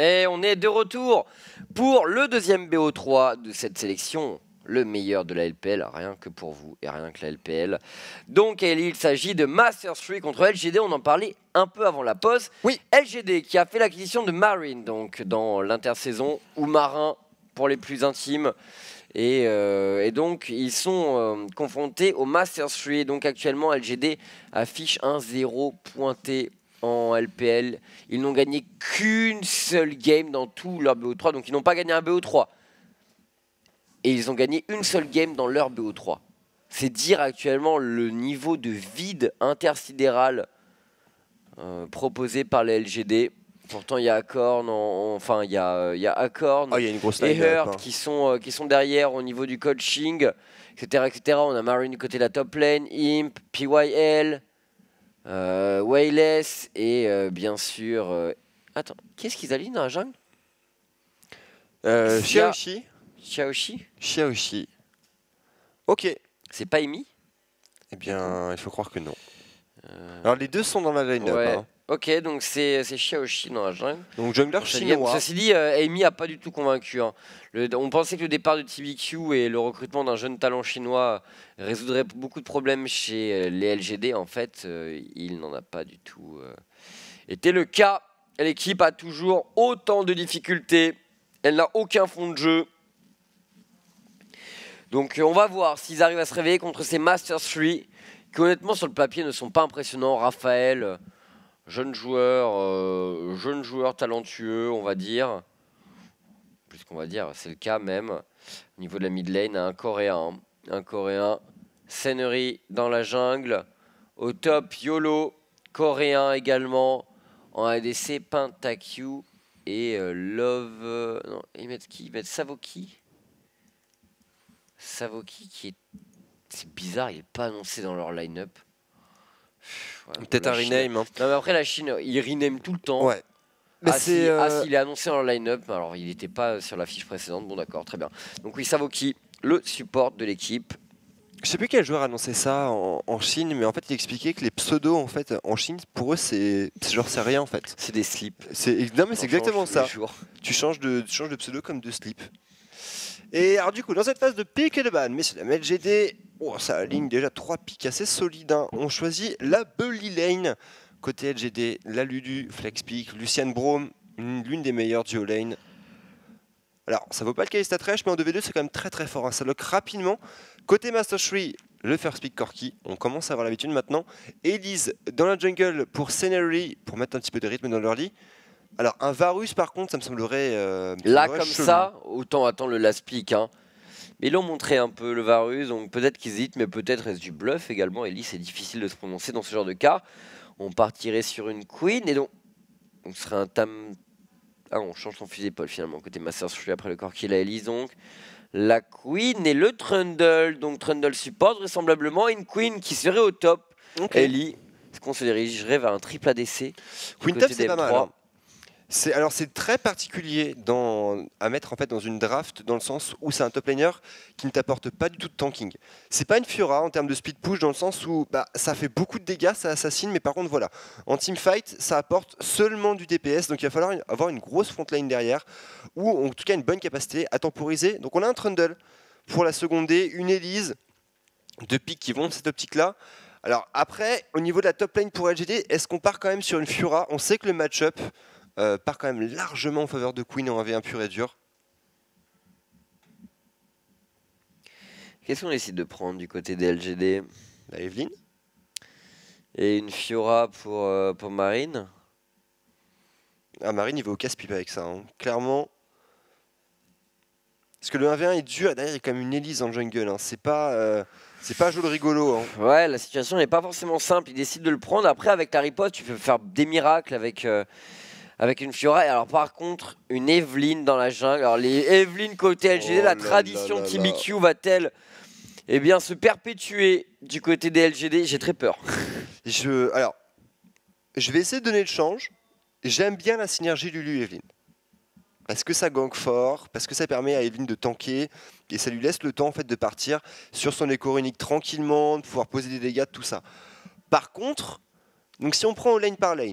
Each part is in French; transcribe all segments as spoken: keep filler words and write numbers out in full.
Et on est de retour pour le deuxième B O trois de cette sélection, le meilleur de la L P L, rien que pour vous et rien que la L P L. Donc il s'agit de Masters trois contre L G D, on en parlait un peu avant la pause. Oui. L G D qui a fait l'acquisition de Marine donc dans l'intersaison, ou Marin pour les plus intimes. Et, euh, et donc ils sont euh, confrontés au Masters trois. Donc actuellement L G D affiche un zéro pointé en L P L. Ils n'ont gagné qu'une seule game dans tout leur B O trois. Donc ils n'ont pas gagné un B O trois. Et ils ont gagné une seule game dans leur B O trois. C'est dire actuellement le niveau de vide intersidéral euh, proposé par les L G D. Pourtant, il y a Acorn, en, enfin, il y a, il y a Acorn oh, y a une grosse et line-up, Hurt hein. qui, sont, euh, qui sont derrière au niveau du coaching, et cetera, et cetera. On a Marine du côté de la top lane, Imp, P Y L, euh, Wayless et euh, bien sûr... Euh... Attends, qu'est-ce qu'ils alignent dans la jungle? euh, Xia- Xiaoxi. Xiaoxi. Xiaoxi. Ok. C'est pas Emi? Eh bien, il faut croire que non. Euh, Alors, les deux sont dans la line-up. ouais. Hein. Ok, donc c'est Xiaoxi dans la jungle. Donc, jungler Ceci dit, chinois. Ceci dit, euh, Amy a pas du tout convaincu. Hein. Le, on pensait que le départ de T B Q et le recrutement d'un jeune talent chinois résoudrait beaucoup de problèmes chez euh, les L G D. En fait, euh, il n'en a pas du tout euh, été le cas. L'équipe a toujours autant de difficultés. Elle n'a aucun fond de jeu. Donc euh, on va voir s'ils arrivent à se réveiller contre ces Masters trois qui honnêtement sur le papier ne sont pas impressionnants. Raphaël... euh, Jeune joueur, euh, jeune joueur talentueux, on va dire. Plus qu'on va dire, c'est le cas même. Au niveau de la mid lane, un coréen. Un coréen. Senery dans la jungle. Au top, YOLO. Coréen également. En A D C, Pentakiu. Et euh, Love. Euh, non, ils mettent qui? Ils mettent Savoki. Savoki qui est. C'est bizarre, il n'est pas annoncé dans leur line-up. Ouais, Peut-être la un Chine- rename. Hein. Non mais après la Chine, ils renament tout le temps. Ouais. Mais Ah si, c'est. ah, euh, si, il est annoncé dans le line-up, alors il n'était pas sur la fiche précédente, bon d'accord, très bien. Donc oui, Savoki, le support de l'équipe. Je sais plus quel joueur a annoncé ça en, en Chine, mais en fait il expliquait que les pseudos en fait en Chine pour eux c'est c'est genre c'est rien en fait. C'est des slips. C'est non mais c'est On exactement change tous les ça. jours. Tu changes de tu changes de pseudo comme de slip. Et alors du coup dans cette phase de pick et de ban, messieurs dames, L G D, oh, ça aligne déjà trois picks assez solides. Hein. On choisit la Bully Lane côté L G D, la Ludu, Flex Pick, Lucian Braum, l'une des meilleures duo lane. Alors ça vaut pas le cas des stat trash, mais en deux v deux c'est quand même très très fort. Hein. Ça lock rapidement. Côté Master trois, le first pick Corki, on commence à avoir l'habitude maintenant. Elise dans la jungle pour Senery, pour mettre un petit peu de rythme dans l'early. Alors un Varus par contre, ça me semblerait... Euh, ça me Là semblerait comme chelou. ça, autant attendre le last pick. Hein. Mais ils l'ont montré un peu le Varus, donc peut-être qu'ils hésitent, mais peut-être reste du bluff également. Ellie, c'est difficile de se prononcer dans ce genre de cas. On partirait sur une Queen et donc on serait un Tam... Ah, on change son fusil d'épaule finalement, côté Masters trois après le Corki, la Elise donc. La Queen et le Trundle, donc Trundle support vraisemblablement, une Queen qui serait au top. Okay. Ellie, est-ce qu'on se dirigerait vers un triple A D C? Queen top c'est pas mal. Hein. C'est, alors c'est très particulier dans, à mettre en fait dans une draft dans le sens où c'est un top laner qui ne t'apporte pas du tout de tanking. C'est pas une Fiora en termes de speed push dans le sens où bah, ça fait beaucoup de dégâts, ça assassine, mais par contre voilà, en teamfight ça apporte seulement du D P S, donc il va falloir une, avoir une grosse front line derrière ou en tout cas une bonne capacité à temporiser. Donc on a un Trundle pour la seconde D, une Elise, deux pics qui vont de cette optique là. Alors après, au niveau de la top lane pour L G D, est-ce qu'on part quand même sur une Fiora? On sait que le match-up Euh, part quand même largement en faveur de Queen en un v un pur et dur. Qu'est-ce qu'on décide de prendre du côté des L G D? La Evelyn. Et une Fiora pour, euh, pour Marine. Ah, Marine, il va au casse-pipe avec ça. Hein. Clairement. Parce que le un v un est dur. Derrière, il y a quand même une Elise en jungle. Hein. C'est pas, euh, c'est pas joli rigolo. Hein. Ouais, la situation n'est pas forcément simple. Il décide de le prendre. Après, avec ta riposte, tu peux faire des miracles avec... Euh, Avec une Fiora, et alors par contre, une Evelyn dans la jungle. Alors les Evelyn côté L G D, Oh la là tradition là là T B Q là. va-t-elle eh bien, se perpétuer du côté des L G D? J'ai très peur. Je, alors, je vais essayer de donner le change. J'aime bien la synergie Lulu-Evelyn. Parce que ça gank fort, parce que ça permet à Evelyn de tanker, et ça lui laisse le temps en fait, de partir sur son écho runique tranquillement, de pouvoir poser des dégâts, tout ça. Par contre, donc si on prend lane par lane,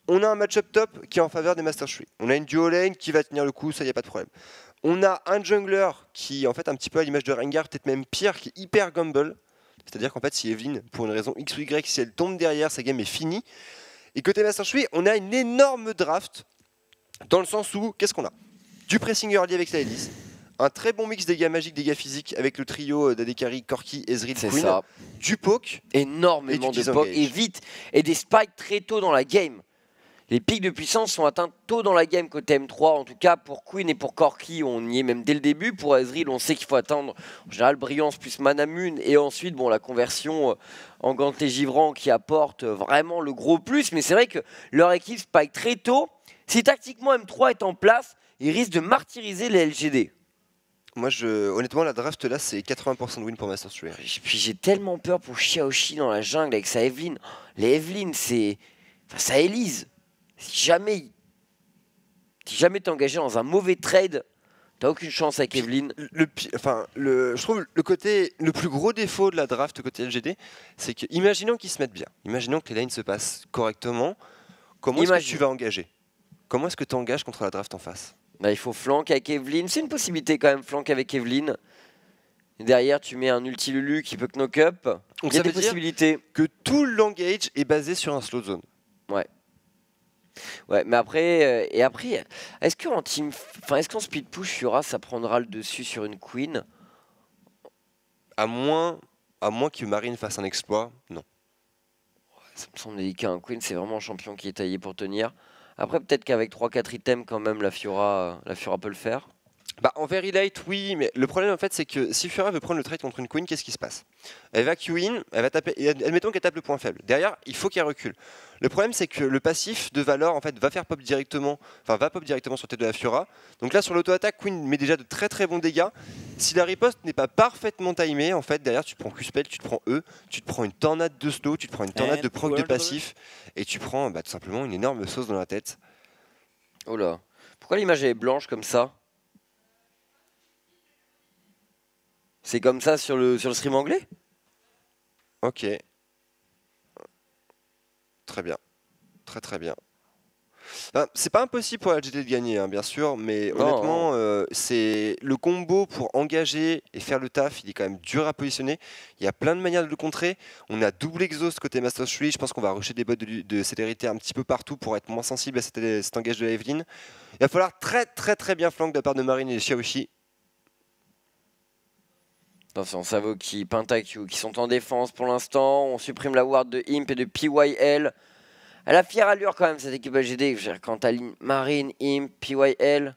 On a un match-up top qui est en faveur des Master Tree. On a une duo lane qui va tenir le coup, ça y a pas de problème. On a un jungler qui, en fait, un petit peu à l'image de Rengar, peut-être même pire, qui est hyper gamble. C'est-à-dire qu'en fait, si Evelynn, pour une raison X ou Y, si elle tombe derrière, sa game est finie. Et côté Master Tree, on a une énorme draft, dans le sens où, qu'est-ce qu'on a? Du pressing early avec la Elise, un très bon mix dégâts magiques, dégâts physiques avec le trio d'Adekari, Corki, Ezreal, Queen, ça. Du poke, énormément de poke, et vite, et des spikes très tôt dans la game. Les pics de puissance sont atteints tôt dans la game côté M trois, en tout cas pour Queen et pour Corki, on y est même dès le début. Pour Ezreal, on sait qu'il faut attendre en général brillance plus Manamune, et ensuite bon, la conversion en gantelet givrant qui apporte vraiment le gros plus. Mais c'est vrai que leur équipe spike très tôt. Si tactiquement M trois est en place, ils risquent de martyriser les L G D. Moi, je... honnêtement, la draft là, c'est quatre-vingts pour cent de win pour Master Tree. Puis j'ai tellement peur pour Xiaoxi dans la jungle avec sa Evelynn. Les Evelynn, c'est. Enfin, ça Elise. Si jamais. Si jamais t'es engagé dans un mauvais trade, t'as aucune chance avec Evelynn. Le, enfin, le, je trouve le côté, le plus gros défaut de la draft côté L G D, c'est que, imaginons qu'ils se mettent bien, imaginons que les lanes se passent correctement, comment est-ce que tu vas engager? Comment est-ce que tu engages contre la draft en face? Bah, il faut flank avec Evelynn. C'est une possibilité quand même, flank avec Evelynn. Et derrière, tu mets un ulti Lulu qui peut knock up. Donc il y a ça des veut possibilités. Dire que tout l'engage est basé sur un slow zone. Ouais. Ouais, mais après, euh, et après, est-ce qu'en team, enfin, est-ce qu'en speed push, Fiora, ça prendra le dessus sur une Queen? À moins, à moins que Marine fasse un exploit, non. Ouais, ça me semble délicat. Un Queen, c'est vraiment un champion qui est taillé pour tenir. Après, peut-être qu'avec trois quatre items, quand même, la Fiora, la Fiora peut le faire. Bah, en very light, oui, mais le problème en fait, c'est que si Fiora veut prendre le trade contre une Queen, qu'est-ce qui se passe? Elle va Q-in, elle va taper, et admettons qu'elle tape le point faible. Derrière, il faut qu'elle recule. Le problème, c'est que le passif de Valor en fait va faire pop directement, enfin va pop directement sur tête de la Fiora. Donc là, sur l'auto-attaque, Queen met déjà de très très bons dégâts. Si la riposte n'est pas parfaitement timée, en fait, derrière, tu te prends Q-spell, tu te prends E, tu te prends une tornade de slow, tu te prends une tornade de proc de passif, et tu prends bah, tout simplement une énorme sauce dans la tête. Oh là, pourquoi l'image est blanche comme ça? C'est comme ça sur le, sur le stream anglais? Ok. Très bien. Très très bien. Enfin, c'est pas impossible pour L G D de gagner, hein, bien sûr, mais non, honnêtement, euh, c'est le combo pour engager et faire le taf, il est quand même dur à positionner. Il y a plein de manières de le contrer. On a double exhaust côté Master Tree. Je pense qu'on va rusher des bots de, de célérité un petit peu partout pour être moins sensible à cet, cet engage de la Evelynn. Il va falloir très très très bien flank de la part de Marine et de Xiaoxi. Attention, Savo qui Pentakill qui sont en défense pour l'instant. On supprime la ward de Imp et de P Y L. Elle a fière allure quand même cette équipe L G D. Quand t'as Marine, Imp, P Y L,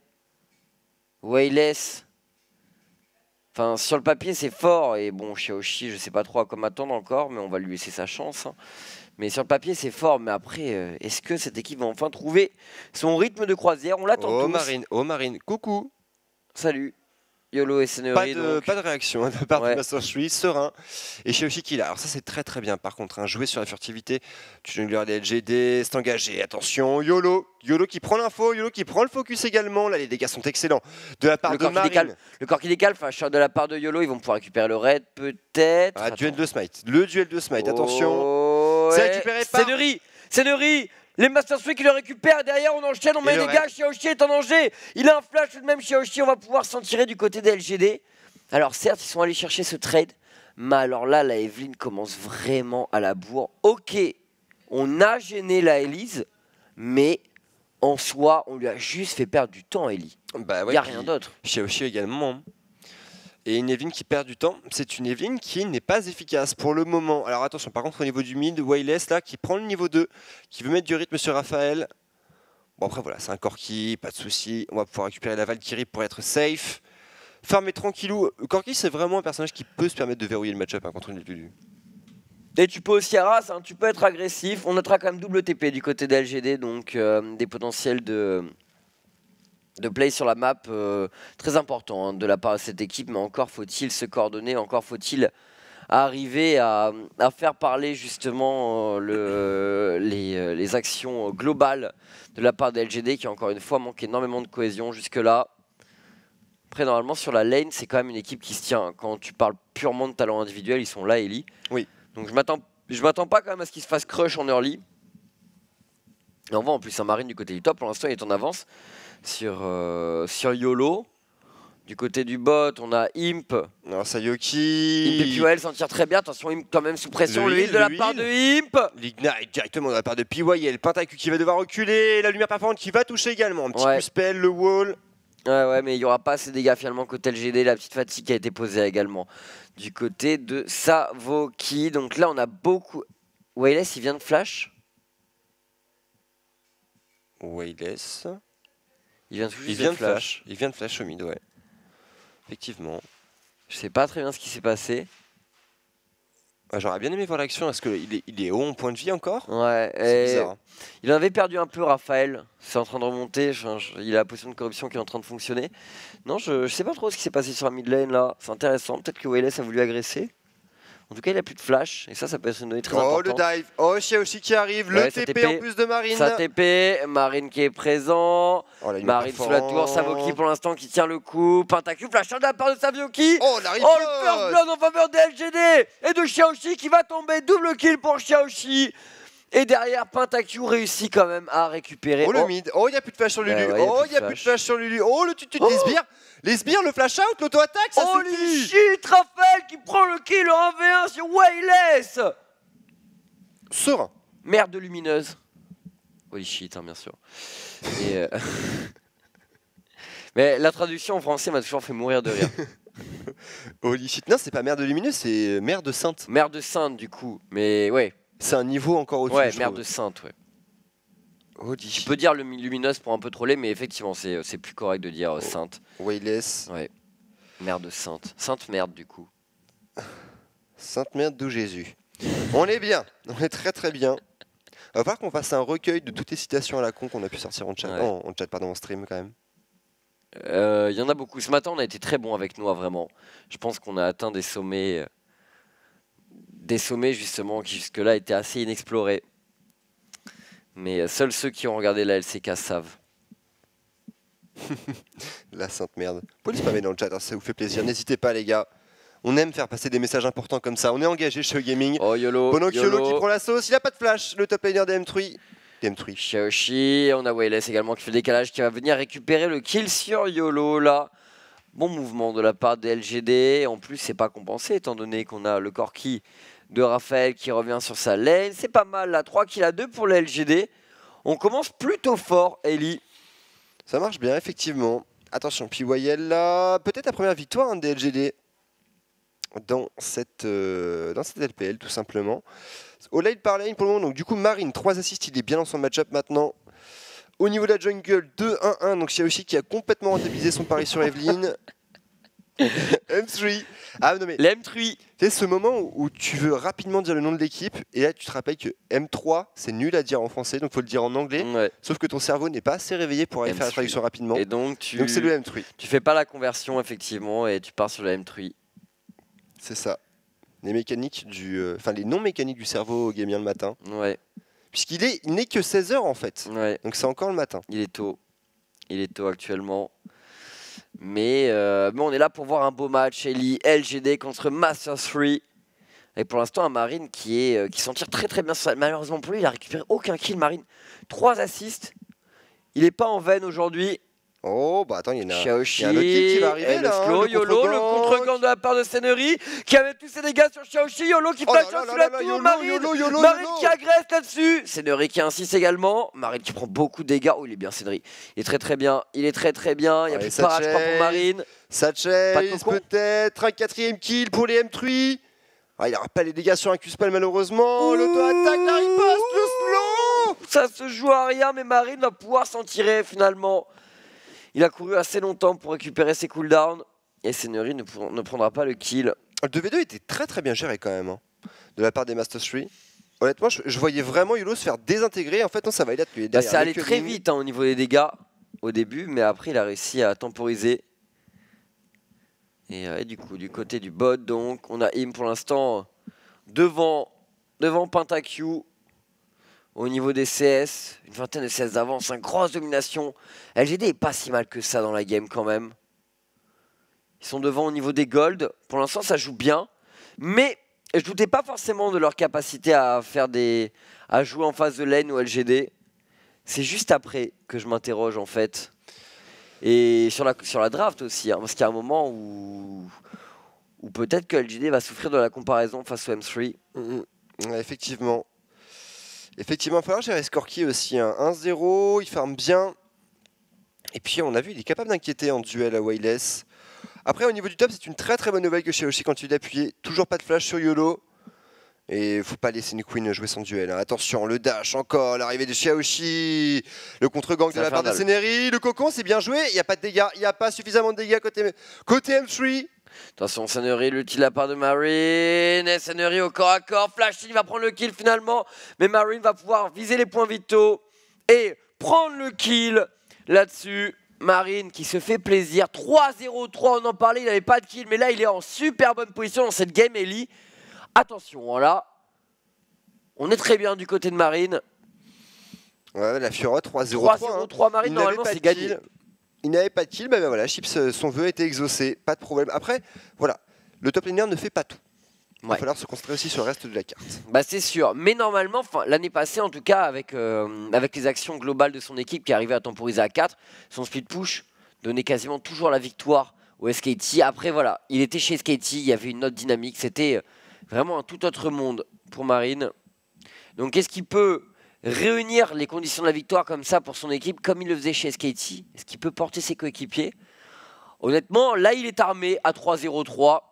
Wayless. Enfin, sur le papier c'est fort. Et bon, Xiaoxi, je sais pas trop à quoi m'attendre encore, mais on va lui laisser sa chance. Hein. Mais sur le papier c'est fort. Mais après, euh, est-ce que cette équipe va enfin trouver son rythme de croisière? On l'attend tous. Oh Marine, oh Marine, coucou. Salut. YOLO et Senery, pas, de, donc. pas de réaction de part ouais. de Master Tree, serein. Et Xiaoxi qui là. Alors ça c'est très très bien par contre, hein, jouer sur la furtivité, tu jungler des L G D, c'est engagé, attention, YOLO, YOLO qui prend l'info, YOLO qui prend le focus également, là les dégâts sont excellents de la part le de Marine. Décale. Le corps qui décale, enfin shot de la part de YOLO, ils vont pouvoir récupérer le raid peut-être. Ah, duel de smite, le duel de smite, oh, attention, ouais. C'est récupéré par... Senery, Senery. Les Master Tree qui le récupèrent, derrière on enchaîne, on met les dégâts, Xiaoxi est en danger, il a un flash tout de même Xiaoxi, on va pouvoir s'en tirer du côté des L G D. Alors certes, ils sont allés chercher ce trade, mais alors là, la Evelynn commence vraiment à la bourre. Ok, on a gêné la Elise, mais en soi, on lui a juste fait perdre du temps, Ellie. Bah ouais, il n'y a rien d'autre. Xiaoxi également. Et une Evelynn qui perd du temps, c'est une Evelynn qui n'est pas efficace pour le moment. Alors attention, par contre, au niveau du mid, Wayless là, qui prend le niveau deux, qui veut mettre du rythme sur Raphaël. Bon après voilà, c'est un Corki, pas de souci. On va pouvoir récupérer la Valkyrie pour être safe. Farmer tranquillou. Corki, c'est vraiment un personnage qui peut se permettre de verrouiller le match-up hein, contre une Lulu. Et tu peux aussi Arras, hein, tu peux être agressif. On notera quand même double T P du côté de L G D, donc euh, des potentiels de, de play sur la map euh, très importants hein, de la part de cette équipe. Mais encore faut-il se coordonner, encore faut-il arriver à, à faire parler justement euh, le, les, les actions globales de la part de L G D qui encore une fois manque énormément de cohésion jusque-là. Après, normalement, sur la lane, c'est quand même une équipe qui se tient. Quand tu parles purement de talent individuel, ils sont là, Ellie. Oui. Donc, je m'attends, je m'attends pas quand même à ce qu'ils se fassent crush en early. Et on voit en plus un Marine du côté du top, pour l'instant il est en avance sur, euh, sur YOLO. Du côté du bot, on a Imp. Alors Sayoki. Imp et P Y L s'en tire très bien. Attention, Imp quand même sous pression. Le, Le heal de le la heal. part de Imp. L'Ignite directement de la part de P Y L. Pentaku qui va devoir reculer. La lumière performante qui va toucher également. Un petit Ouais. coup spell, le wall. Ouais, ouais, mais il n'y aura pas ces dégâts finalement côté L G D. La petite fatigue qui a été posée également du côté de Savoki. Donc là, on a beaucoup. Wayless, il vient de flash. Wayless. Il vient, tout juste Il vient de flash. flash. Il vient de flash au mid, ouais. Effectivement. Je sais pas très bien ce qui s'est passé. Ah, j'aurais bien aimé voir l'action. Est-ce qu'il est, il est haut en point de vie encore? Ouais, C'est et bizarre. Hein. il en avait perdu un peu, Raphaël. C'est en train de remonter. Je- je- il a la potion de corruption qui est en train de fonctionner. Non, je, je sais pas trop ce qui s'est passé sur la mid lane là. C'est intéressant. Peut-être que Wayless a voulu agresser. En tout cas, il a plus de flash. Et ça, ça peut être une donnée très Oh, le importante. dive. Oh, Xiaoxi qui arrive. Ouais, Le ça T P T P. en plus de Marine. Sa T P, Marine qui est présent. Oh, la lumière Marine sous la tour. perforante. Savoki pour l'instant qui tient le coup. Pentaku, flash de la part de Savoki. Oh, la riposte. Oh, le first blood en faveur de L G D et de Xiaoxi qui va tomber. Double kill pour Xiaoxi. Et derrière, Pentaku réussit quand même à récupérer. Oh, le mid. Oh, il n'y a plus de flash sur Lulu. Ouais, ouais, y a oh, plus il de n'y a plus de flash. flash sur Lulu. Oh, le tutu de Oh. les sbires. Les sbires, le flash out, l'auto-attaque, ça Holy suffit. shit, Raphaël qui prend le kill en un v un sur Wayless. Serein. Merde de lumineuse. Holy shit, hein, bien sûr. Et euh, Mais la traduction en français m'a toujours fait mourir de rire. Holy shit. Non, c'est pas mère de lumineuse, c'est mère de sainte. Mère de sainte, du coup. Mais ouais, C'est un niveau encore au-dessus. ouais, je mère trouve. de sainte, ouais. Holy Je shit. peux dire lumi- lumineuse pour un peu troller, mais effectivement, c'est c'est plus correct de dire euh, Oh. sainte. Wayless. Ouais. Mère de sainte. Sainte merde, du coup. Sainte mère de Jésus. On est bien. On est très très bien. On va voir qu'on fasse un recueil de toutes les citations à la con qu'on a pu sortir en chat. Ouais. En, en chat, pardon, en stream quand même. Il euh, y en a beaucoup. Ce matin, on a été très bon avec Noah, vraiment. Je pense qu'on a atteint des sommets, euh, des sommets justement qui jusque-là étaient assez inexplorés. Mais euh, seuls ceux qui ont regardé la L C K savent. La sainte merde. Vous pouvez le spammer dans le chat, hein, ça vous fait plaisir. N'hésitez pas les gars. On aime faire passer des messages importants comme ça. On est engagé chez Gaming. Oh YOLO, Pendant que YOLO qui YOLO. prend la sauce, il a pas de flash. Le top laner des M trois. Des M trois. Xiaoxi, on a Wayless également qui fait le décalage, qui va venir récupérer le kill sur YOLO là. Bon mouvement de la part des L G D. En plus, c'est pas compensé étant donné qu'on a le Corki de Raphaël qui revient sur sa lane. C'est pas mal là, trois kills à deux pour les L G D. On commence plutôt fort, Ellie. Ça marche bien, effectivement. Attention, P Y L là. Peut-être la première victoire hein, des L G D dans cette, euh, dans cette L P L, tout simplement. Au lane par lane pour le moment. Donc, du coup, Marine, trois assists. Il est bien dans son match-up maintenant. Au niveau de la jungle, deux un un. Donc, Xiaoxi qui a complètement rentabilisé son pari sur Evelyne. M trois. Ah non mais Les M trois. c'est ce moment où, où tu veux rapidement dire le nom de l'équipe et là tu te rappelles que M trois c'est nul à dire en français donc faut le dire en anglais. Ouais. Sauf que ton cerveau n'est pas assez réveillé pour aller M faire la trois. traduction rapidement. Et donc tu, Donc c'est le M trois. tu fais pas la conversion effectivement et tu pars sur le M trois. C'est ça. Les mécaniques du, euh, enfin les non mécaniques du cerveau gamien le matin. Ouais, Puisqu'il est, il n'est que seize heures en fait. ouais. Donc c'est encore le matin. Il est tôt. Il est tôt actuellement. Mais, euh, mais on est là pour voir un beau match. Ellie, L G D contre Master trois. Et pour l'instant, un Marine qui, est, euh, qui s'en tire très très bien. Malheureusement pour lui, il a récupéré aucun kill. Marine, trois assists. Il n'est pas en veine aujourd'hui. Oh bah attends, il y en a, il Xiaoxi, y a un autre kill qui va arriver et le là. hein, slow, le YOLO, le contre-gank. contre-gank de la part de Senery qui avait tous ses dégâts sur Xiaoxi. YOLO qui Oh flash là là sous là la là, tour. YOLO, Marine, YOLO, YOLO, Marine YOLO. qui agresse là-dessus. Senery qui insiste également. Marine qui prend beaucoup de dégâts. Oh, il est bien, Senery. Il est très très bien. Il est très très bien. Il n'y a Allez, plus de parage, ça pas pour chase. Marine. Ça Pas de chase cocon. peut-être. Un quatrième kill pour les M trois. Ah, il n'aura pas les dégâts sur un Q-spell malheureusement. L'auto-attaque, la riposte, le slow. Ça se joue à rien, mais Marine va pouvoir s'en tirer finalement. Il a couru assez longtemps pour récupérer ses cooldowns. Et Senery ne, pour- ne prendra pas le kill. Le deux v deux était très très bien géré quand même. hein, de la part des Master trois. Honnêtement, je, je voyais vraiment YOLO se faire désintégrer. En fait, non, ça va, il a tué. Bah, Derrière, c'est le allé très culling. vite hein, au niveau des dégâts au début, mais après il a réussi à temporiser. Et, euh, et du coup, du côté du bot, donc, on a Im pour l'instant devant, devant Pentaku. Au niveau des C S, une vingtaine de C S d'avance, une grosse domination. L G D est pas si mal que ça dans la game quand même. Ils sont devant au niveau des gold. Pour l'instant, ça joue bien. Mais je doutais pas forcément de leur capacité à faire des, à jouer en phase de lane ou L G D. c'est juste après que je m'interroge en fait. Et sur la, sur la draft aussi, hein, parce qu'il y a un moment où, où peut-être que L G D va souffrir de la comparaison face au M trois. Mmh, ouais, effectivement. Effectivement, il va falloir gérer Skorky aussi. Hein. un zéro, il farme bien. Et puis on a vu, il est capable d'inquiéter en duel à Wayless. Après, au niveau du top, c'est une très très bonne nouvelle que Xiaoxi continue d'appuyer. Toujours pas de flash sur YOLO. Et il faut pas laisser une Queen jouer son duel. Hein. Attention, le dash encore, l'arrivée de Xiaoxi. Le contre-gang de la part de Senerri. Le cocon, c'est bien joué. Il n'y a pas de dégâts. Il n'y a pas suffisamment de dégâts côté, côté M trois. Attention, Senerri, l'ulti de la part de Marine. Et Senerri au corps à corps. Flash, il va prendre le kill finalement. Mais Marine va pouvoir viser les points vitaux et prendre le kill là-dessus. Marine qui se fait plaisir. trois zéro trois, on en parlait, il n'avait pas de kill. Mais là, il est en super bonne position dans cette game, Ellie. Attention, là, on est très bien du côté de Marine. Ouais, la Fiora trois zéro trois. trois zéro trois, hein. Marine, normalement, c'est gagné. Il n'avait pas de kill, mais ben voilà, Chips, son vœu a été exaucé, pas de problème. Après, voilà, le top laner ne fait pas tout. Il va ouais. falloir se concentrer aussi sur le reste de la carte. Bah c'est sûr, mais normalement, l'année passée en tout cas, avec, euh, avec les actions globales de son équipe qui arrivait à temporiser à quatre, son split push donnait quasiment toujours la victoire au S K T. Après voilà, il était chez S K T, il y avait une autre dynamique, c'était vraiment un tout autre monde pour Marine. Donc est-ce qu'il peut réunir les conditions de la victoire comme ça pour son équipe, comme il le faisait chez S K T? Est-ce qu'il peut porter ses coéquipiers? Honnêtement, là il est armé à trois zéro trois.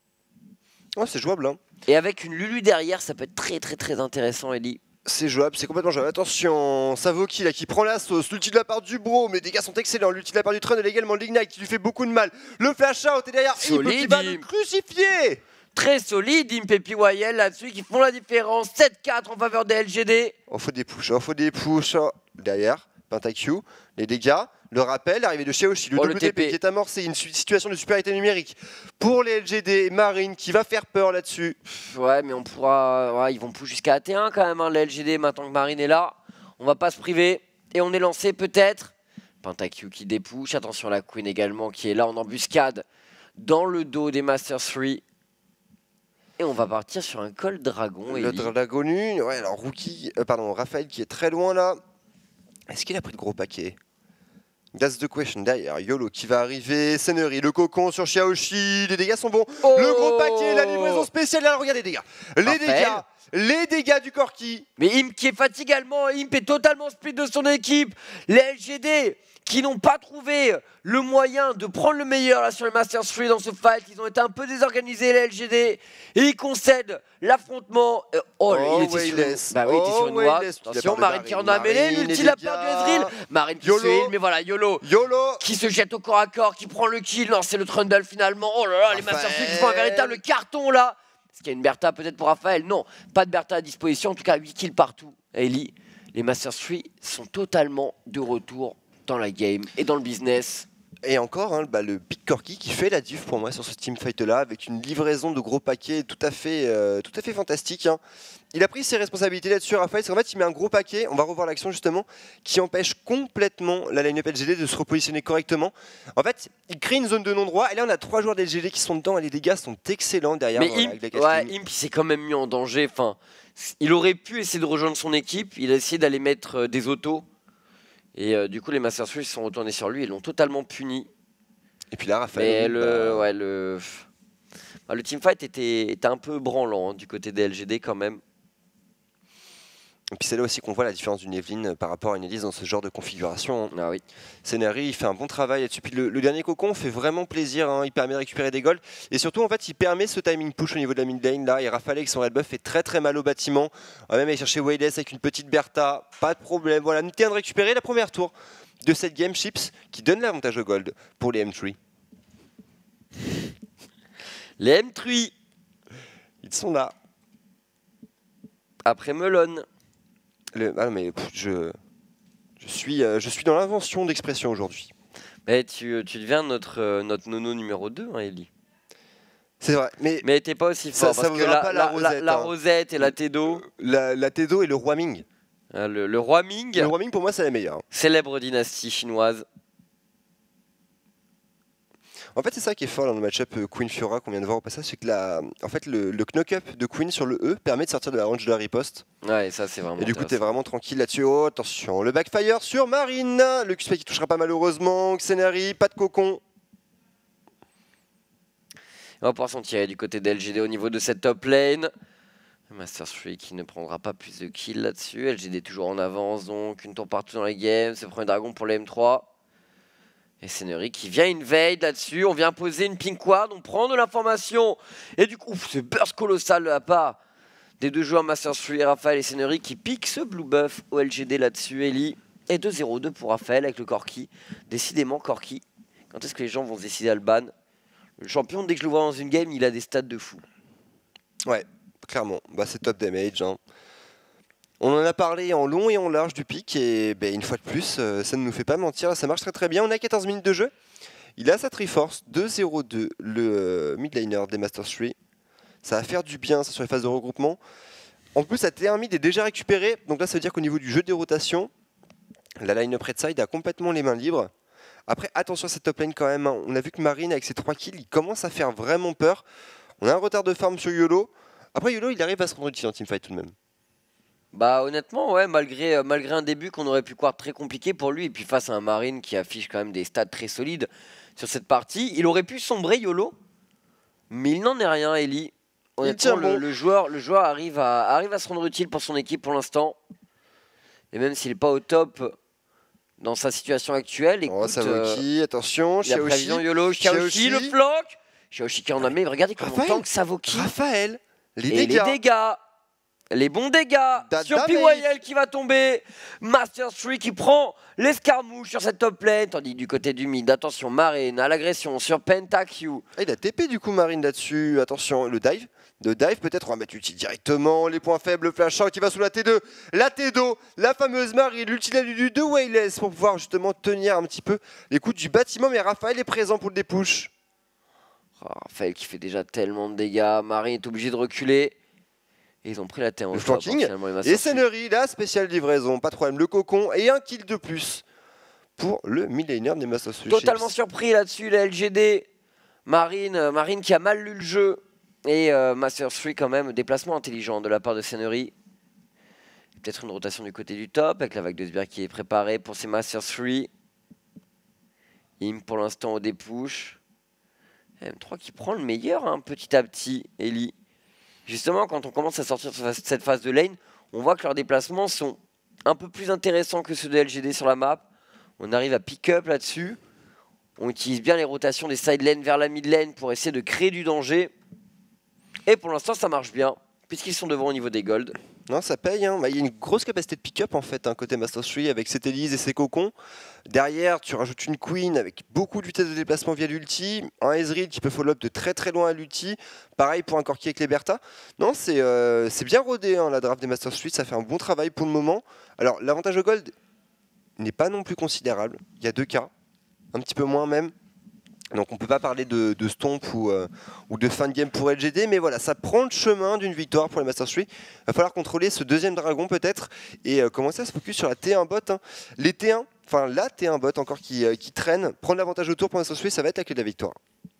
Oh, c'est jouable. Hein. Et avec une Lulu derrière, ça peut être très très très intéressant, Ellie. C'est jouable, c'est complètement jouable. Attention, Savoki là qui prend la sauce, l'ulti de la part du bro, mais les dégâts sont excellents. L'ulti de la part du Trun et également l'Ignite qui lui fait beaucoup de mal. Le flash out est derrière, Imp qui va le crucifier. Très solide, Imp et P Y L là-dessus qui font la différence. sept quatre en faveur des L G D. On faut des push, on faut des push. Derrière, Pentakill, les dégâts. Le rappel, l'arrivée de Xiaoxi, le oh, W T P qui est amorcé, une situation de supériorité numérique pour les L G D, Marine qui va faire peur là-dessus. Ouais, mais on pourra, ouais, ils vont pousser jusqu'à A T un quand même, hein, les L G D, maintenant que Marine est là. On va pas se priver et on est lancé peut-être. Pentakill qui dépouche, attention la Queen également qui est là en embuscade dans le dos des Masters trois. Et on va partir sur un call dragon. Le dragon nu, ouais, alors Rookie, euh, pardon, Raphaël qui est très loin là. Est-ce qu'il a pris de gros paquets? That's the question. Derrière, YOLO qui va arriver. Senerri, le cocon sur Xiaoxi. Les dégâts sont bons. Oh, le gros paquet, la livraison spéciale. Alors, regardez les dégâts. Les Raphaël. dégâts. Les dégâts du Corki. Mais Imp qui est fatigué également. Imp est totalement split de son équipe. Les L G D qui n'ont pas trouvé le moyen de prendre le meilleur là sur les Masters trois dans ce fight. Ils ont été un peu désorganisés, les L G D. Et ils concèdent l'affrontement. Euh, oh, oh, il était Wayless. sur, bah, oui, il était oh, sur une noix. Attention, Marine qui en a mêlé. L'ulti de la part du Ezreal. Marine qui se heal, mais voilà, YOLO. YOLO Qui se jette au corps à corps, qui prend le kill. Non, c'est le Trundle finalement. Oh là là, Raphaël. Les Masters trois qui font un véritable carton là. Est-ce qu'il y a une Bertha peut-être pour Raphaël? Non, pas de Bertha à disposition. En tout cas, huit kills partout. Ellie, les Masters trois sont totalement de retour dans la game et dans le business. Et encore, hein, bah, le Big Corki qui fait la diff pour moi sur ce teamfight là, avec une livraison de gros paquets tout à fait, euh, tout à fait fantastique. Hein. Il a pris ses responsabilités là-dessus, Raphaël, parce qu'en fait il met un gros paquet, on va revoir l'action justement, qui empêche complètement la line-up L G D de se repositionner correctement. En fait, il crée une zone de non-droit, et là on a trois joueurs d'L G D qui sont dedans, et les dégâts sont excellents derrière. Mais voilà, Imp, ouais, Imp s'est quand même mis en danger, enfin, il aurait pu essayer de rejoindre son équipe, il a essayé d'aller mettre euh, des autos, et euh, du coup les Masters trois se sont retournés sur lui, ils l'ont totalement puni. Et puis là, Raphaël. Mais le, bah... ouais, le, bah, le teamfight était, était un peu branlant hein, du côté des L G D quand même. Et puis c'est là aussi qu'on voit la différence d'une Evelynn par rapport à une Elise dans ce genre de configuration. Ah oui. Senerri, il fait un bon travail là-dessus. Puis le, le dernier cocon fait vraiment plaisir, hein. Il permet de récupérer des golds. Et surtout, en fait, il permet ce timing push au niveau de la mid lane. Là, et Raphaël avec son red buff fait très très mal au bâtiment. On va même aller chercher Wayless avec une petite Bertha. Pas de problème. Voilà, nous tenons de récupérer la première tour de cette game Chips qui donne l'avantage au gold pour les M trois. Les M trois. Ils sont là. Après Melon. Le, ah mais pff, je, je, suis, euh, je suis dans l'invention d'expression aujourd'hui. Mais tu, tu deviens notre, euh, notre nono numéro deux, hein, Ellie. C'est vrai. Mais, mais t'es pas aussi fort. Ça, parce ça que la, pas la, la, rosette, la, la hein. rosette et la Tedo. La, la Tedo et le Roi Ming. Euh, le, le Roi Ming. Le Roi Ming, pour moi, c'est la meilleure. Célèbre dynastie chinoise. En fait, c'est ça qui est fort dans le match-up euh, Queen Fiora qu'on vient de voir au passage, c'est que la, en fait, le, le knock-up de Queen sur le E permet de sortir de la range de la riposte. Ouais, ça c'est vraiment. Et du coup, t'es vraiment tranquille là-dessus. Oh, attention, le backfire sur Marine. Le Q-Spike qui touchera pas malheureusement. Xenari, pas de cocon. On va pouvoir s'en tirer du côté d'L G D au niveau de cette top lane. Master trois qui ne prendra pas plus de kills là-dessus. L G D toujours en avance, donc une tour partout dans les games. C'est le premier dragon pour le M trois. Et Seneri qui vient invade là-dessus. On vient poser une pink ward, on prend de l'information. Et du coup, ce burst colossal de la part des deux joueurs Master trois, Raphaël et Seneri qui piquent ce blue buff au L G D là-dessus. Ellie. Et deux zéro deux pour Raphaël avec le Corki. Décidément, Corki. Quand est-ce que les gens vont se décider à le ban? Le champion, dès que je le vois dans une game, il a des stats de fou. Ouais. Clairement, bah, c'est top damage. Hein. On en a parlé en long et en large du pic et bah, une fois de plus, euh, ça ne nous fait pas mentir, ça marche très très bien. On a quatorze minutes de jeu. Il a sa Triforce, deux zéro deux, le euh, mid laner des Masters trois. Ça va faire du bien ça, sur les phases de regroupement. En plus, sa T un mid est déjà récupéré. Donc là, ça veut dire qu'au niveau du jeu des rotations, la line-up red side a complètement les mains libres. Après, attention à cette top lane quand même. Hein. On a vu que Marine, avec ses trois kills, il commence à faire vraiment peur. On a un retard de farm sur YOLO. Après, YOLO, il arrive à se rendre utile en teamfight tout de même. Bah honnêtement, ouais, malgré, euh, malgré un début qu'on aurait pu croire très compliqué pour lui, et puis face à un Marine qui affiche quand même des stats très solides sur cette partie, il aurait pu sombrer YOLO, mais il n'en est rien, Ellie. Honnêtement, le, bon. le, joueur, le joueur arrive à, arrive à se rendre utile pour son équipe pour l'instant. Et même s'il n'est pas au top dans sa situation actuelle, écoute, oh, Savoki, euh, attention, il y a prévision YOLO, Xiaoxi, le flank, Xiaoxi qui en a mis, regardez comment Raphaël, tank Savoki. Raphaël, les et dégâts. les dégâts. Les bons dégâts da sur P Y L qui va tomber. Master trois qui prend l'escarmouche sur cette top lane. Tandis du côté du mid, attention, Marine à l'agression sur PentaQ. Ah, il a T P du coup Marine là-dessus. Attention, le dive. De dive peut-être, on va mettre l'ulti directement. Les points faibles, le flash out qui va sous la T deux. La T deux, la fameuse Marine, l'ulti de Wayless pour pouvoir justement tenir un petit peu les coups du bâtiment. Mais Raphaël est présent pour le dépush. Oh, Raphaël qui fait déjà tellement de dégâts. Marine est obligé de reculer. Et ils ont pris la terre en le flanking. Et Seneri, la spéciale livraison, pas de problème. Le cocon et un kill de plus pour le mid laner des Masters trois. Totalement surpris là-dessus, la L G D. Marine, euh, Marine qui a mal lu le jeu. Et euh, Masters trois quand même, déplacement intelligent de la part de Seneri. Peut-être une rotation du côté du top avec la vague de sbires qui est préparée pour ces Masters trois. Im pour l'instant au dépush. M trois qui prend le meilleur hein, petit à petit, Ellie. Justement, quand on commence à sortir de cette phase de lane, on voit que leurs déplacements sont un peu plus intéressants que ceux de L G D sur la map. On arrive à pick-up là-dessus. On utilise bien les rotations des side lanes vers la mid lane pour essayer de créer du danger. Et pour l'instant, ça marche bien, puisqu'ils sont devant au niveau des golds. Non, ça paye. Hein. Bah, il y a une grosse capacité de pick-up en fait, hein, côté Masters trois avec cette Elise et ses cocons. Derrière, tu rajoutes une Queen avec beaucoup de vitesse de déplacement via l'ulti. Un Ezreal qui peut follow-up de très très loin à l'ulti. Pareil pour un Corki avec les Bertha. Non, c'est euh, bien rodé hein, la draft des Masters trois. Ça fait un bon travail pour le moment. Alors, l'avantage au gold n'est pas non plus considérable. Il y a deux cas, un petit peu moins même. Donc on ne peut pas parler de, de stomp ou, euh, ou de fin de game pour L G D, mais voilà, ça prend le chemin d'une victoire pour les Masters trois. Il va falloir contrôler ce deuxième dragon peut-être et euh, commencer à se focus sur la T un bot. Hein. Les T un, enfin la T un bot encore qui, euh, qui traîne, prendre l'avantage autour pour les Masters trois, ça va être la clé de la victoire.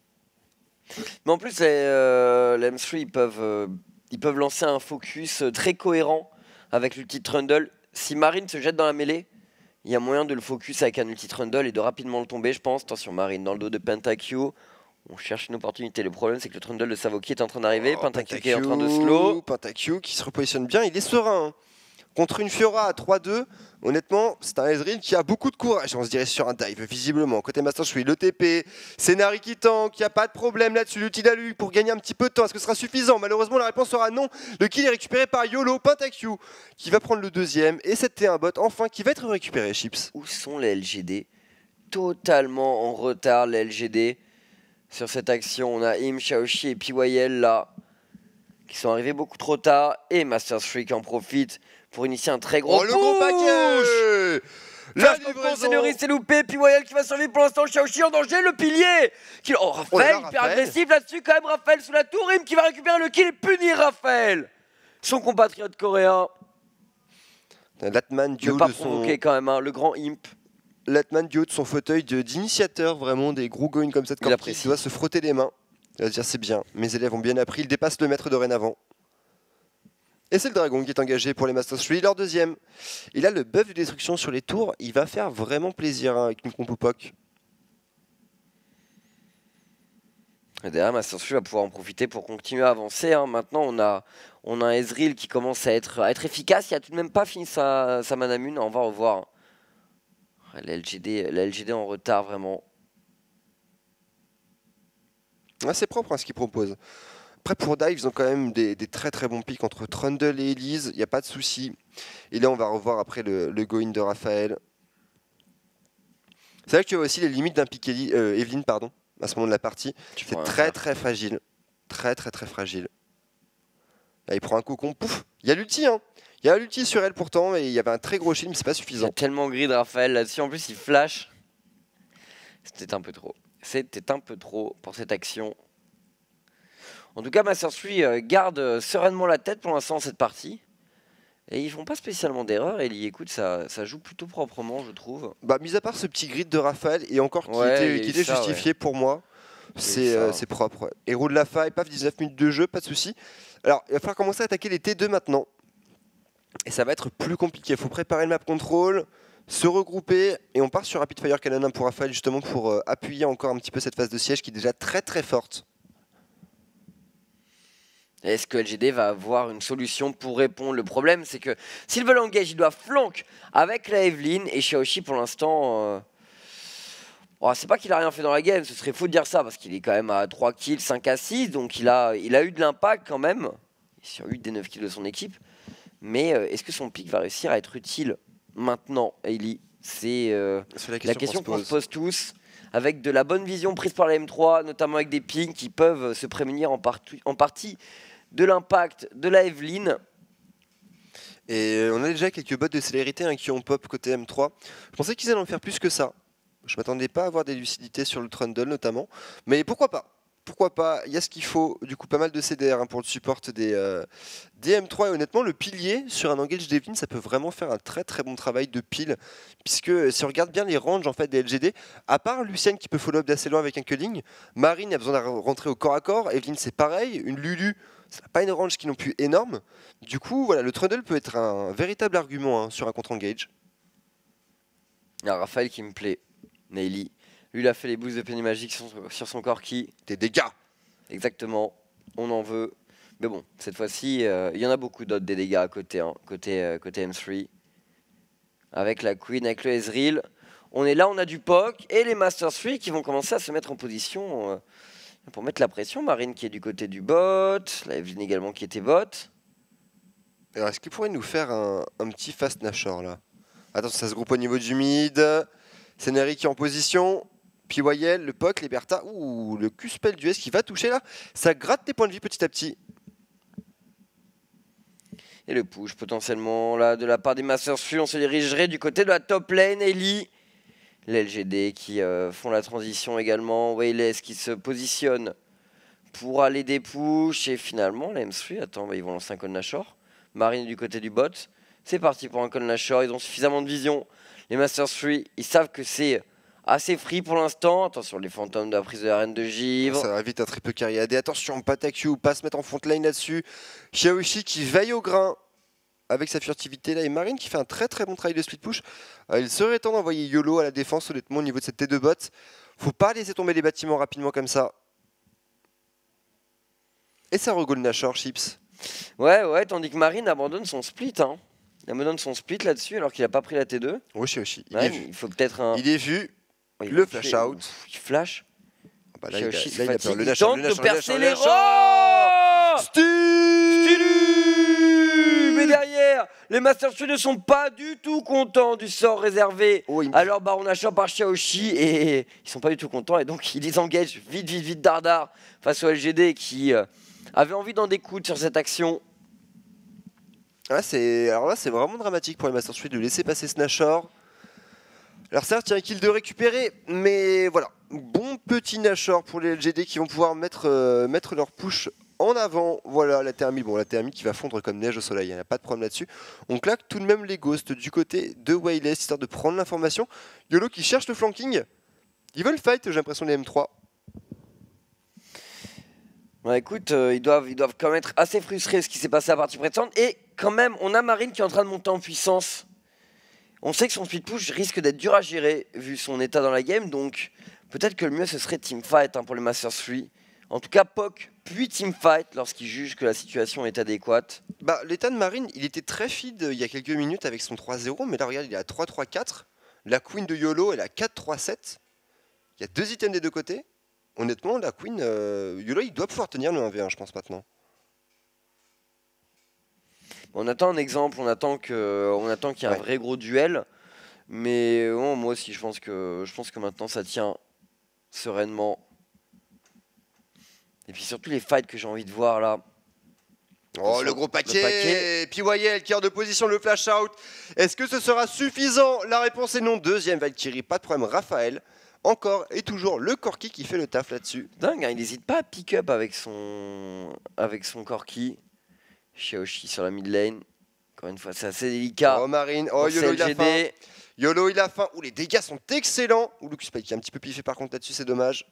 Mais en plus, les, euh, les M trois, ils peuvent, euh, ils peuvent lancer un focus très cohérent avec l'ulti de Trundle. Si Marine se jette dans la mêlée, il y a moyen de le focus avec un ulti Trundle et de rapidement le tomber, je pense. Attention, Marine dans le dos de PentaQ. On cherche une opportunité. Le problème, c'est que le Trundle de Savoki est en train d'arriver. Oh, PentaQ qui est en train de slow. PentaQ qui se repositionne bien. Il est serein. Hein. Contre une Fiora à trois deux, honnêtement, c'est un Ezreal qui a beaucoup de courage. On se dirait sur un dive, visiblement. Côté Master trois, le T P, Senari qui tank, il n'y a pas de problème là-dessus. L'ulti d'Alu pour gagner un petit peu de temps. Est-ce que ce sera suffisant? Malheureusement, la réponse sera non. Le kill est récupéré par YOLO, PentaQ qui va prendre le deuxième. Et cette T un bot, enfin, qui va être récupéré, Chips. Où sont les L G D? Totalement en retard, les L G D. Sur cette action, on a Im, Xiaoxi et P Y L là, qui sont arrivés beaucoup trop tard. Et Master trois qui en profite pour initier un très gros oh, le gros package. La livraison. Seneri s'est loupé, puis Wayel qui va survivre pour l'instant, Xiaoxi en danger, le pilier qui... Oh, Raphaël, oh là là, hyper Raphaël. agressif là-dessus quand même, Raphaël sous la tour, Im qui va récupérer le kill et punir Raphaël, son compatriote coréen. Latman, ne pas provoquer son... quand même, hein, le grand Imp. Latman du haut de son fauteuil d'initiateur, vraiment des gros going comme ça de Corki, il doit se frotter les mains. Il va se dire c'est bien, mes élèves ont bien appris, il dépasse le maître dorénavant. Et c'est le dragon qui est engagé pour les Masters trois, leur deuxième. Il a le buff de destruction sur les tours, il va faire vraiment plaisir hein, avec une compo P O C. Et derrière, Masters trois va pouvoir en profiter pour continuer à avancer. Hein. Maintenant, on a, on a un Ezreal qui commence à être, à être efficace. Il n'a tout de même pas fini sa, sa Manamune. On va revoir. La L G D, la L G D en retard, vraiment. Ah, c'est propre hein, ce qu'il propose. Après, pour Dive, ils ont quand même des, des très très bons pics entre Trundle et Elise. Il n'y a pas de souci. Et là, on va revoir après le, le go-in de Raphaël. C'est vrai que tu vois aussi les limites d'un pick euh, Evelyn, pardon, à ce moment de la partie. C'est très très fragile. Très très très fragile. Là, il prend un cocon, pouf. Il y a l'ulti, hein. Il y a l'ulti sur elle pourtant, et il y avait un très gros shield, mais c'est pas suffisant. Il y a tellement gris de Raphaël là-dessus. En plus, il flash. C'était un peu trop. C'était un peu trop pour cette action. En tout cas, Masters trois garde sereinement la tête pour l'instant dans cette partie. Et ils font pas spécialement d'erreur. Et écoute, ça, ça joue plutôt proprement, je trouve. Bah, mis à part ce petit grid de Raphaël, et encore qui ouais, était, qui était ça, justifié ouais. pour moi, c'est euh, propre. Ouais. Héros de la faille, paf, dix-neuf minutes de jeu, pas de souci. Alors, il va falloir commencer à attaquer les T deux maintenant. Et ça va être plus compliqué. Il faut préparer le map control, se regrouper, et on part sur Rapid Fire Cannon pour Raphaël, justement pour euh, appuyer encore un petit peu cette phase de siège qui est déjà très très forte. Est-ce que L G D va avoir une solution pour répondre? Le problème, c'est que s'ils veulent engage, ils doivent flank avec la Evelyn. Et Xiaoxi, pour l'instant, euh... oh, c'est pas qu'il a rien fait dans la game, ce serait faux de dire ça, parce qu'il est quand même à trois kills, cinq à six, donc il a, il a eu de l'impact quand même, sur huit des neuf kills de son équipe. Mais euh, est-ce que son pick va réussir à être utile maintenant, Hailey? C'est euh, la question, question qu'on se pose tous. Avec de la bonne vision prise par la M trois, notamment avec des pings qui peuvent se prémunir en, partout, en partie de l'impact de la Evelyn. Et on a déjà quelques bots de célérité hein, qui ont pop côté M trois. Je pensais qu'ils allaient en faire plus que ça. Je m'attendais pas à avoir des lucidités sur le Trundle notamment. Mais pourquoi pas? Pourquoi pas? Il y a ce qu'il faut. Du coup, pas mal de C D R hein, pour le support des, euh, des M trois. Et honnêtement, le pilier sur un engage d'Evelyn, ça peut vraiment faire un très très bon travail de pile. Puisque si on regarde bien les ranges en fait, des L G D, à part Lucienne qui peut follow-up d'assez loin avec un culling, Marine a besoin de rentrer au corps à corps. Evelyn, c'est pareil. Une Lulu, ça n'a pas une range qui est non plus énorme. Du coup, voilà, le Trundle peut être un véritable argument hein, sur un contre-engage. Il y a Raphaël qui me plaît. Naily. Lui, il a fait les boosts de Penny Magic sur, sur son Corki. Des dégâts. Exactement. On en veut. Mais bon, cette fois-ci, euh, il y en a beaucoup d'autres des dégâts à côté, hein, côté, euh, côté M trois. Avec la Queen, avec le Ezreal. On est là, on a du P O C. Et les Masters trois qui vont commencer à se mettre en position euh, pour mettre la pression. Marine qui est du côté du bot. La Evelyn également qui était bot. Alors, est-ce qu'il pourrait nous faire un, un petit fast Nashor là? Attention, ça se groupe au niveau du mid. Scénari qui est en position. P Y L, le P O C, les Bertha. Ouh, le Q-spell du S qui va toucher là. Ça gratte des points de vie petit à petit. Et le push potentiellement là de la part des Masters trois. On se dirigerait du côté de la top lane. Ellie. Les L G D qui euh, font la transition également. Wayless qui se positionne pour aller des push. Et finalement, la M trois, attends, bah, ils vont lancer un Call Nashor. Marine du côté du bot. C'est parti pour un Call Nashor. Ils ont suffisamment de vision. Les Masters trois, ils savent que c'est assez free pour l'instant. Attention, les fantômes de la prise de la reine de givre. Ça va vite un triple carry A D. Attention, pas Q ou pas se mettre en front lane là-dessus. Xiaoxi qui veille au grain avec sa furtivité là. Et Marine qui fait un très très bon travail de split push. Euh, il serait temps d'envoyer YOLO à la défense honnêtement au niveau de cette T deux bot. Faut pas laisser tomber les bâtiments rapidement comme ça. Et ça regole Nashor, Chips. Ouais, ouais, tandis que Marine abandonne son split. Hein. Il abandonne son split là-dessus alors qu'il a pas pris la T deux. Oui, Xiaoxi. Il, ouais, est vu. Il faut peut-être un... Il est vu. Oh, il le flash fait... out. Il flash. Ah bah là, il a, là, il a peur. Le Nashor, tente le Nashor, de percer les rangs. Mais derrière, les Masters trois ne sont pas du tout contents du sort réservé. Oh, il... Alors Baron Nashor par Xiaoxi et ils sont pas du tout contents et donc ils désengagent vite, vite, vite Dardar face au L G D qui euh, avait envie d'en découdre sur cette action. Ah, alors là, c'est vraiment dramatique pour les Masters trois de laisser passer ce Nashor. Alors certes, il y a un kill de récupérer, mais voilà. Bon petit Nashor pour les L G D qui vont pouvoir mettre, euh, mettre leur push En avant, voilà la thermie. Bon, la thermie qui va fondre comme neige au soleil, il n'y a pas de problème là-dessus. On claque tout de même les ghosts du côté de Wayless, histoire de prendre l'information. YOLO qui cherche le flanking. Ils veulent fight, j'ai l'impression, les M trois. Ouais, écoute, euh, ils, doivent, ils doivent quand même être assez frustrés de ce qui s'est passé à la partie précédente. Et quand même, on a Marine qui est en train de monter en puissance. On sait que son speed push risque d'être dur à gérer vu son état dans la game. Donc peut-être que le mieux ce serait teamfight hein, pour les Masters trois. En tout cas, P O C puis teamfight lorsqu'il juge que la situation est adéquate. Bah, l'état de Marine, il était très feed il y a quelques minutes avec son trois zéro. Mais là, regarde, il est à trois trois quatre. La Queen de YOLO, elle est à quatre trois sept. Il y a deux items des deux côtés. Honnêtement, la Queen, euh, YOLO, il doit pouvoir tenir le un v un, je pense, maintenant. On attend un exemple, on attend que, on attend qu'il y ait ouais. un vrai gros duel. Mais bon, moi aussi, je pense, que, je pense que maintenant, ça tient sereinement. Et puis surtout les fights que j'ai envie de voir là. Oh, le gros paquet, le paquet. P Y L qui est hors de position, le flash out. Est-ce que ce sera suffisant? La réponse est non. Deuxième Valkyrie, pas de problème. Raphaël. Encore et toujours le Corki qui fait le taf là-dessus. Dingue, hein, il n'hésite pas à pick up avec son, avec son Corki. Xiaoshi sur la mid lane. Encore une fois, c'est assez délicat. Oh Marine, oh YOLO il a faim. YOLO il a faim. Ouh, les dégâts sont excellents. Ouh, Lucas Spike qui est un petit peu piffé par contre là-dessus, c'est dommage.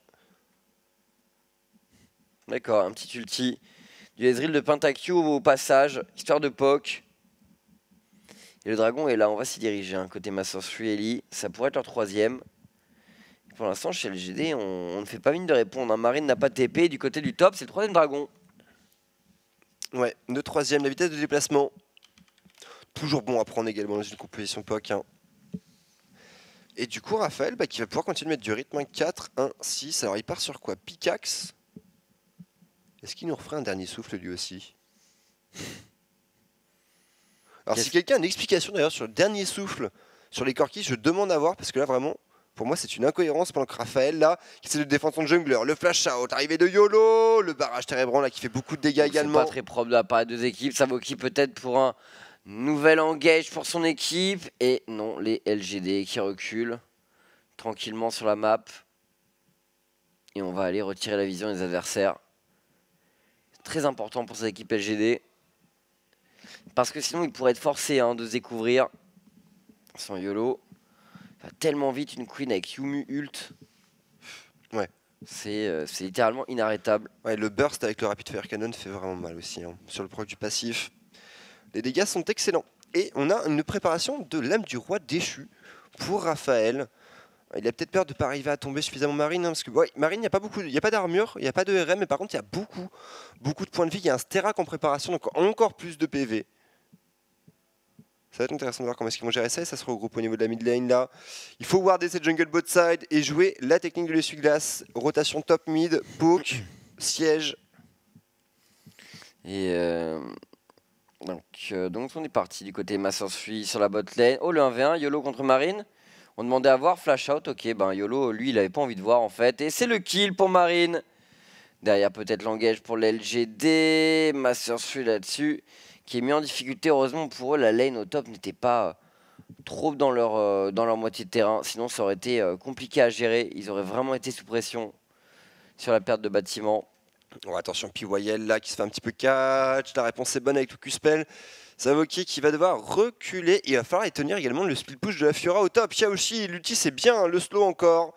D'accord, un petit ulti. Du Ezreal de Pentakill au passage, histoire de P O C. Et le dragon est là, on va s'y diriger. Hein, côté Masters trois Ellie, ça pourrait être leur troisième. Pour l'instant, chez L G D, on, on ne fait pas mine de répondre. Hein. Marine n'a pas de T P. Du côté du top, c'est le troisième dragon. Ouais, le troisième, la vitesse de déplacement. Toujours bon à prendre également dans une composition P O C. Hein. Et du coup, Raphaël, bah, qui va pouvoir continuer de mettre du rythme. Hein. quatre, un, six. Alors, il part sur quoi? Pickaxe. Est-ce qu'il nous referait un dernier souffle lui aussi? Alors, si quelqu'un a une explication d'ailleurs sur le dernier souffle, sur les Corkis, je demande à voir, parce que là, vraiment... Pour moi, c'est une incohérence pendant que Raphaël, là, qui essaie de défendre son jungler, le flash out, arrivée de YOLO, le barrage térébrant, là, qui fait beaucoup de dégâts également. C'est pas très propre de la part des deux équipes. Savoki peut-être pour un nouvel engage pour son équipe. Et non, les L G D qui reculent tranquillement sur la map. Et on va aller retirer la vision des adversaires. C'est très important pour cette équipe L G D. Parce que sinon, ils pourraient être forcés hein, de se découvrir. Sans YOLO. Va tellement vite une Queen avec Yumu ult. Ouais. C'est euh, littéralement inarrêtable. Ouais, le burst avec le Rapid Fire Cannon fait vraiment mal aussi. Hein. Sur le proc du passif, les dégâts sont excellents. Et on a une préparation de l'âme du roi déchu pour Raphaël. Il a peut-être peur de ne pas arriver à tomber suffisamment Marine. Hein, parce que ouais, Marine, il n'y a pas beaucoup, il n'y a pas d'armure, il n'y a pas de R M, mais par contre, il y a beaucoup, beaucoup de points de vie. Il y a un Sterak en préparation, donc encore plus de P V. Ça va être intéressant de voir comment est-ce qu'ils vont gérer ça et ça se regroupe au niveau de la mid lane là. Il faut warder cette jungle bot side et jouer la technique de l'essuie-glace. Rotation top mid, poke, siège. Et euh, donc, euh, donc on est parti du côté Masters trois sur la bot lane. Oh le un v un, YOLO contre Marine. On demandait à voir flash out, ok ben YOLO lui il avait pas envie de voir en fait. Et c'est le kill pour Marine. Derrière peut-être l'engage pour l'L G D, Masters trois là-dessus. Qui est mis en difficulté, heureusement pour eux, la lane au top n'était pas trop dans leur, euh, dans leur moitié de terrain, sinon ça aurait été euh, compliqué à gérer, ils auraient vraiment été sous pression sur la perte de bâtiment. Oh, attention, P Y L là qui se fait un petit peu catch, la réponse est bonne avec le Q-Spell. Savoki qui va devoir reculer, et il va falloir y tenir également le split push de la Fiora au top. Xiaoshi, l'ulti c'est bien, le slow encore.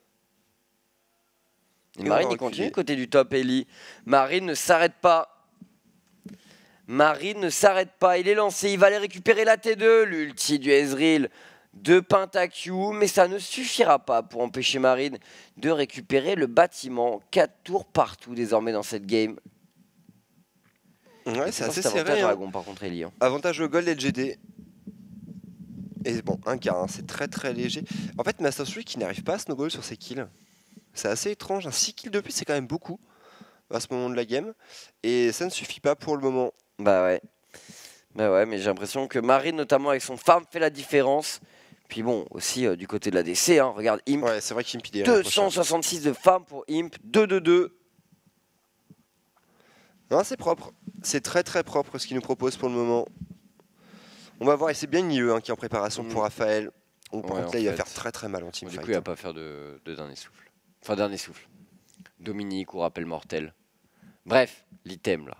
Et et Marine il continue côté du top Ellie, Marine ne s'arrête pas. Marine ne s'arrête pas, il est lancé, il va aller récupérer la T deux, l'ulti du Ezreal de Pentakill, mais ça ne suffira pas pour empêcher Marine de récupérer le bâtiment. quatre tours partout désormais dans cette game. Ouais, c'est assez serré. Avantage hein. Dragon, par contre, Ellie. Hein. Avantage au gold L G D. Et bon, un quart, hein, c'est très très léger. En fait, Masters trois qui n'arrive pas à snowball sur ses kills. C'est assez étrange, un six kills de plus, c'est quand même beaucoup à ce moment de la game. Et ça ne suffit pas pour le moment. Bah ouais, bah ouais, mais j'ai l'impression que Marine, notamment avec son farm, fait la différence. Puis bon, aussi euh, du côté de l'A D C, hein, regarde Imp. Ouais, c'est vrai qu'Imp il est deux cent soixante-six de farm pour Imp, deux deux deux. Non, c'est propre, c'est très très propre ce qu'il nous propose pour le moment. On va voir, et c'est bien Nieu hein, qui est en préparation mmh. pour Raphaël. On, par ouais, contre, là, il va faire très très mal en teamfight. Du coup, il va pas faire de, de dernier souffle. Enfin, dernier souffle. Dominique ou rappel mortel. Bref, l'item là.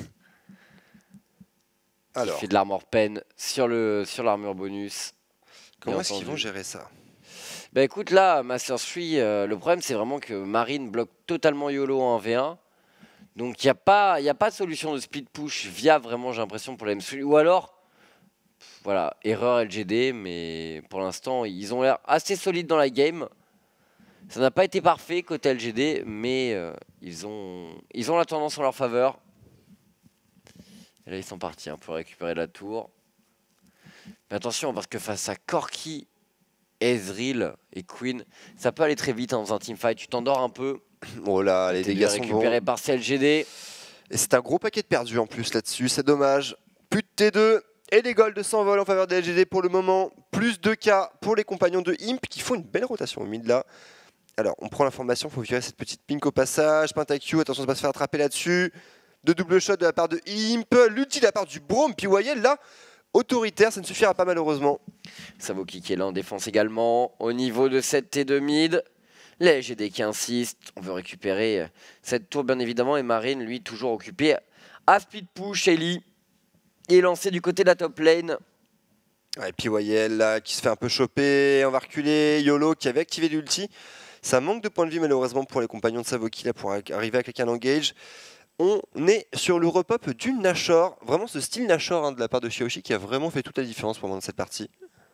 Alors. Il fait de l'armor pen sur le sur l'armure bonus. Comment est-ce qu'ils vont gérer ça? Bah écoute, là, Master trois, euh, le problème c'est vraiment que Marine bloque totalement YOLO en un v un. Donc il n'y a, pas, y a pas de solution de split push via vraiment, j'ai l'impression, pour la M trois. Ou alors, voilà, erreur L G D, mais pour l'instant, ils ont l'air assez solides dans la game. Ça n'a pas été parfait côté L G D, mais euh, ils, ont, ils ont la tendance en leur faveur. Et là, ils sont partis hein, pour récupérer la tour. Mais attention, parce que face à Corki, Ezreal et Queen, ça peut aller très vite hein, dans un teamfight. Tu t'endors un peu. Oh là, les dégâts sont bons. Récupéré par C L G D. Et c'est un gros paquet de perdus en plus là-dessus, c'est dommage. Plus de T deux et les golds s'envolent en faveur des L G D pour le moment. Plus de K pour les compagnons de Imp qui font une belle rotation au mid là. Alors, on prend l'information, il faut virer cette petite pink au passage. Pentakill, attention, ça va se faire attraper là-dessus. De double shot de la part de Imp. L'ulti de la part du Braum. Puis Wayel là, autoritaire, ça ne suffira pas malheureusement. Savoki qui est là en défense également. Au niveau de cette T deux mid, les L G D qui insistent. On veut récupérer cette tour bien évidemment. Et Marine, lui, toujours occupé à speed push. Ellie est lancé du côté de la top lane. Ouais, et puis Wayel là, qui se fait un peu choper. On va reculer. YOLO qui avait activé l'ulti. Ça manque de points de vie malheureusement pour les compagnons de Savoki là pour arriver à quelqu'un engage. On est sur le repop du Nashor. Vraiment ce style Nashor hein, de la part de Xiaoxi qui a vraiment fait toute la différence pour moi dans cette partie.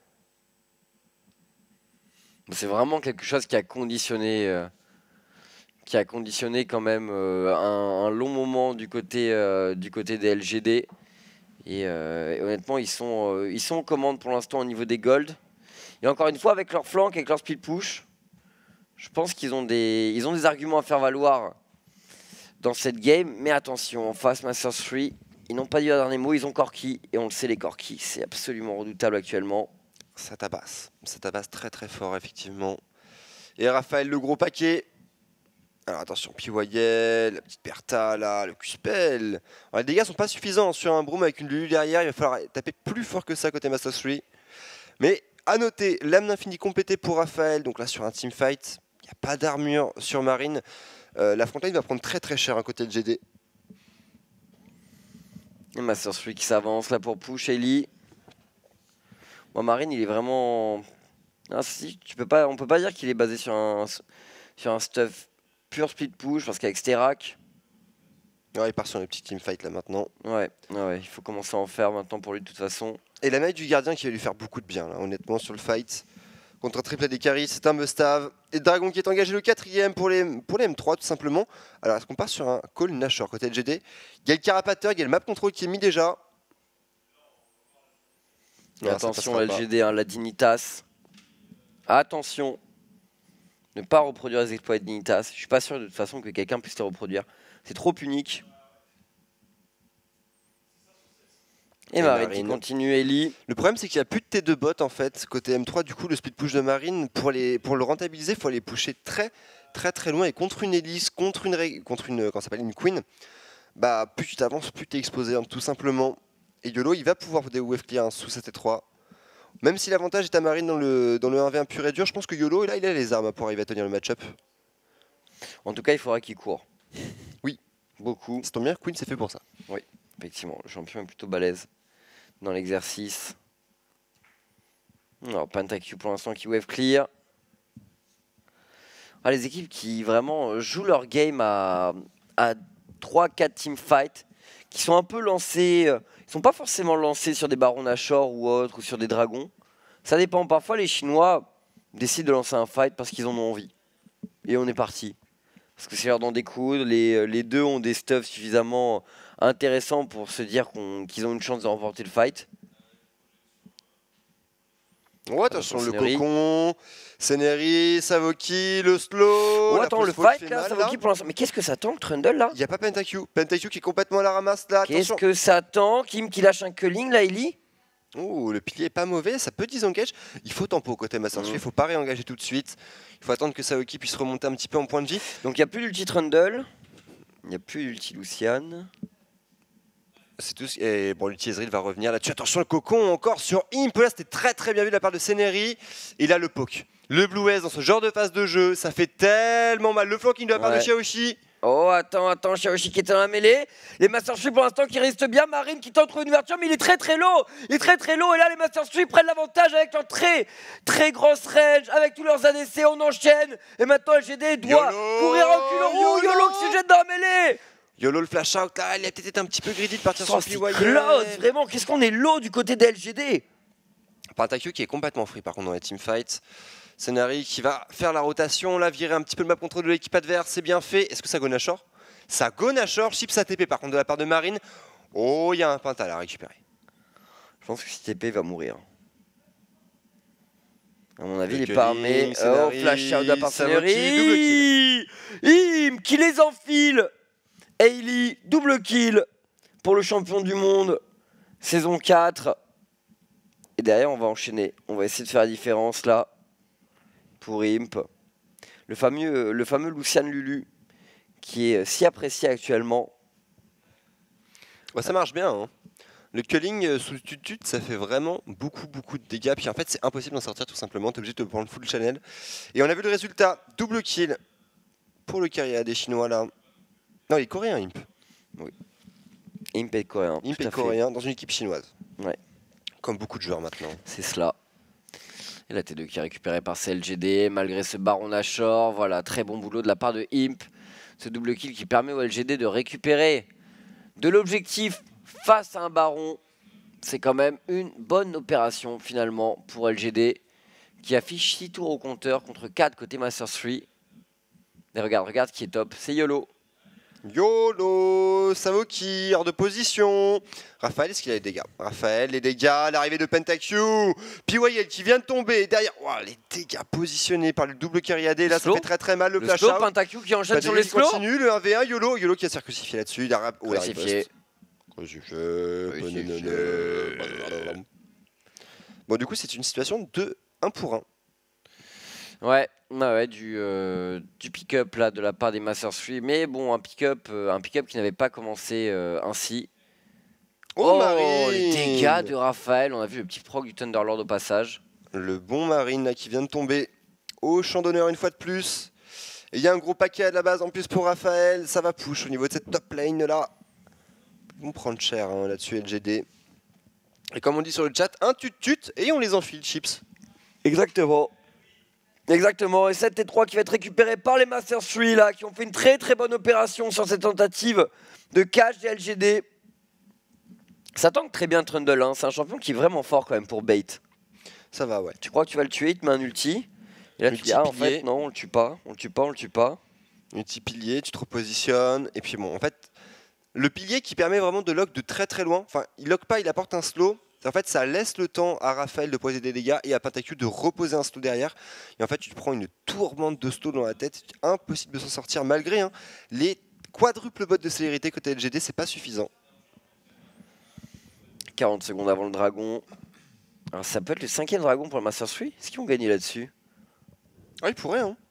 C'est vraiment quelque chose qui a conditionné, euh, qui a conditionné quand même euh, un, un long moment du côté, euh, du côté des L G D. Et, euh, et honnêtement, ils sont, euh, ils sont aux commandes pour l'instant au niveau des golds. Et encore une fois, avec leur flank, avec leur speed push, je pense qu'ils ont des, ils ont des arguments à faire valoir dans cette game. Mais attention, en face Masters trois, ils n'ont pas dit le dernier mot, ils ont Corki. Et on le sait, les Corki, c'est absolument redoutable actuellement. Ça tabasse, ça tabasse très très fort effectivement. Et Raphaël, le gros paquet. Alors attention, Piwayel, la petite Bertha là, le Q-Spell. Les dégâts sont pas suffisants sur un Braum avec une Lulu derrière, il va falloir taper plus fort que ça côté Masters trois. Mais à noter, l'âme d'infini complétée pour Raphaël, donc là sur un teamfight, il n'y a pas d'armure sur Marine. Euh, la frontline va prendre très très cher à côté de G D. Et Masters trois qui s'avance là pour push Ellie. Moi, Marine, il est vraiment. Ah, si, tu peux pas, on peut pas dire qu'il est basé sur un, sur un stuff pur speed push parce qu'avec Sterak. Ouais, il part sur les petits teamfights là maintenant. Ouais, ouais, il faut commencer à en faire maintenant pour lui de toute façon. Et la maille du gardien qui va lui faire beaucoup de bien là, honnêtement sur le fight. Contre un triple A D carry, c'est un must-have. Et Dragon qui est engagé le quatrième pour les, pour les M trois tout simplement. Alors est-ce qu'on part sur un call Nashor côté L G D? Il y a le carapateur, il y a le map control qui est mis déjà. Non, attention L G D, hein, la Dignitas. Attention. Ne pas reproduire les exploits de Dignitas. Je suis pas sûr de toute façon que quelqu'un puisse les reproduire. C'est trop unique. Et, Et Marine, Marine qui continue, Ellie. Le problème c'est qu'il n'y a plus de T deux bot en fait côté M trois. Du coup le speed push de Marine, pour, les, pour le rentabiliser, il faut aller pusher très très très loin. Et contre une Elise, contre une, contre une, comment ça s'appelle, une Queen, bah plus tu t'avances, plus tu es exposé hein, tout simplement. Et YOLO il va pouvoir des wave clear hein, sous cette T trois. Même si l'avantage est à Marine dans le, dans le un v un pur et dur, je pense que YOLO là il a les armes pour arriver à tenir le match-up. En tout cas il faudra qu'il court. Oui. Beaucoup. C'est ton bien, Queen c'est fait pour ça. Oui, effectivement, le champion est plutôt balèze dans l'exercice. Alors Pentakill pour l'instant qui wave clear. Ah, les équipes qui vraiment jouent leur game à, à trois quatre teamfights, qui sont un peu lancés, euh, ils sont pas forcément lancés sur des barons Nashor ou autres, ou sur des dragons. Ça dépend, parfois les Chinois décident de lancer un fight parce qu'ils en ont envie. Et on est parti. Parce que c'est l'heure d'en découdre, les, les deux ont des stuffs suffisamment intéressants pour se dire qu'on, qu'ils ont une chance de remporter le fight. Ouais, attention, le cocon, Seneri, Savoki, le slow. Oh, attends, le fight là, Savoki pour l'instant. Mais qu'est-ce que ça tank, Trundle là? Il n'y a pas Pentakill. Pentakill qui est complètement à la ramasse là. Qu'est-ce que ça tank? Kim qui lâche un culling là, Ellie. Oh, le pilier est pas mauvais, ça peut disengage. Il faut tempo côté Master trois, il faut pas réengager tout de suite. Il faut attendre que Savoki puisse remonter un petit peu en point de vie. Donc il n'y a plus d'ulti Trundle, il n'y a plus d'ulti Lucian. C'est tout. Et bon, l'ulti Ezreal va revenir là-dessus. Attention, le cocon encore sur Imp. Là, c'était très très bien vu de la part de Seneri. Et là, le poke. Le Blue S dans ce genre de phase de jeu, ça fait tellement mal. Le flanking de la part ouais. de Xiaoxi. Oh, attends, attends, Xiaoxi qui était dans la mêlée. Les Master Sui pour l'instant qui restent bien. Marine qui tente une ouverture, mais il est très très low. Il est très très low. Et là, les Master Sui prennent l'avantage avec leur très très grosse range, avec tous leurs A D C. On enchaîne. Et maintenant, L G D doit Yolo courir en reculant. Oh, Yolo Yolo qui se jette dans la mêlée. Yolo le flash out, là, il a peut-être été un petit peu greedy de partir Oh, sur c'est le P Y. close, vraiment. Qu'est-ce qu'on est low du côté des L G D. Pentakyo qui est complètement free par contre dans les teamfights. Senari qui va faire la rotation, là, virer un petit peu le map control de l'équipe adverse, c'est bien fait. Est-ce que ça go Nashor? Ça go Nashor, chips à T P par contre de la part de Marine. Oh, il y a un Penta à récupérer. Je pense que si T P va mourir. À mon avis, Le il est pas armé. Culling, Oh, Senari, flash out de la part de Savoki, Senari. Im qui les enfile. Hailey, double kill pour le champion du monde. Saison quatre. Et derrière, on va enchaîner. On va essayer de faire la différence là. Pour Imp. Le fameux, le fameux Lucian Lulu. Qui est si apprécié actuellement. Ouais, ça marche bien. Hein. Le culling euh, sous tutut, ça fait vraiment beaucoup, beaucoup de dégâts. Puis en fait, c'est impossible d'en sortir tout simplement. T'es obligé de te prendre full channel. Et on a vu le résultat. Double kill pour le carrière des Chinois là. Non, il est coréen, Imp. Oui. Imp est coréen. Imp tout à est fait. coréen dans une équipe chinoise. Ouais. Comme beaucoup de joueurs maintenant. C'est cela. Et la T deux qui est récupérée par C L G D malgré ce baron Nashor. Voilà, très bon boulot de la part de Imp. Ce double kill qui permet au L G D de récupérer de l'objectif face à un baron. C'est quand même une bonne opération finalement pour L G D qui affiche six tours au compteur contre quatre côté Master trois. Et regarde, regarde qui est top, c'est Yolo. YOLO, Savoki, hors de position. Raphaël, est-ce qu'il a les dégâts? Raphaël, les dégâts, l'arrivée de Pentakyo. P Y L qui vient de tomber derrière. Wow, les dégâts positionnés par le double carry A D. Là, Slow. ça fait très très mal le, Le flash slow, out. Pentakyo qui enchaîne Bah, sur David les slows. continue, le un v un, YOLO. YOLO qui va se faire crucifier là-dessus. Il a rap- oh, la Crucifié. riposte. Crucifié. Crucifié. Bon, du coup, c'est une situation de un pour un. Ouais, ouais, ouais, du, euh, du pick-up là de la part des Master trois. Mais bon, un pick-up euh, un pick-up qui n'avait pas commencé euh, ainsi. Oh, les Marine dégâts de Raphaël. On a vu le petit proc du Thunderlord au passage. Le bon Marine là, qui vient de tomber au champ d'honneur une fois de plus. Et il y a un gros paquet à la base en plus pour Raphaël. Ça va push au niveau de cette top lane là. Ils vont prendre cher hein, là-dessus L G D. Et comme on dit sur le chat, un tut-tut et on les enfile, chips. Exactement. Exactement. Et sept T trois qui va être récupéré par les Master trois là, qui ont fait une très très bonne opération sur cette tentative de cash des L G D. Ça tank très bien Trundle, hein. C'est un champion qui est vraiment fort quand même pour bait. Ça va, ouais. Tu crois que tu vas le tuer, il te met un ulti. Et là Ulti tu dis, ah en pilier. fait, non, on le tue pas, on le tue pas, on le tue pas. Ulti pilier, tu te repositionnes. Et puis bon, en fait, le pilier qui permet vraiment de lock de très très loin. Enfin, il lock pas, il apporte un slow. En fait, ça laisse le temps à Raphaël de poser des dégâts et à Pentakyo de reposer un slow derrière. Et en fait, tu te prends une tourmente de slow dans la tête. C'est impossible de s'en sortir malgré hein, les quadruples bots de célérité côté L G D, c'est pas suffisant. quarante secondes avant le dragon. Alors, ça peut être le cinquième dragon pour le Master trois. Est-ce qu'ils vont gagner là-dessus? Ah, il pourrait, hein.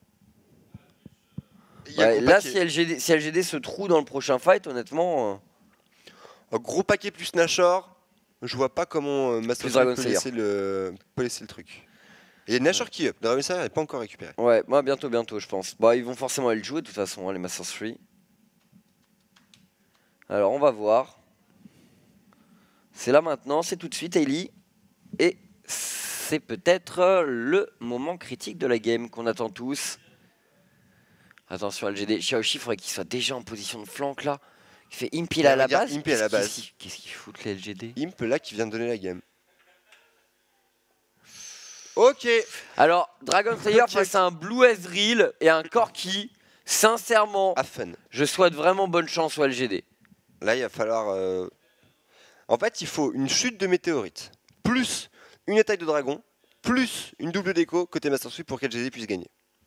Il y a Ouais, gros là, paquet. si L G D, si L G D se trouve dans le prochain fight, honnêtement. euh, Un gros paquet plus Nashor. Je vois pas comment euh, Master Plus Chief Dragon peut Slayer. laisser, le... peut laisser le truc. Et Nashor qui up. Dragon Slayer n'est pas encore récupéré. Ouais, moi bientôt, bientôt, je pense. Bah, ils vont forcément aller le jouer de toute façon, hein, les Master trois. Alors, on va voir. C'est là maintenant, c'est tout de suite, Hailey. Et c'est peut-être le moment critique de la game qu'on attend tous. Attention, L G D. Xiaoxi, il faudrait qu'il soit déjà en position de flanque là. Il fait Impil à la regarde, base. Impil à la Qu'est-ce base. qu'ils- Qu'est-ce qu'ils foutent les L G D? Imp là qui vient de donner la game. Ok. Alors, Dragon Slayer Ok. face à un Blue Ezreal et un Corki. Sincèrement, À fun. je souhaite vraiment bonne chance au L G D. Là, il va falloir. euh, En fait, il faut une chute de météorite, plus une attaque de dragon, plus une double déco côté Master Chief pour qu'L G D puisse gagner.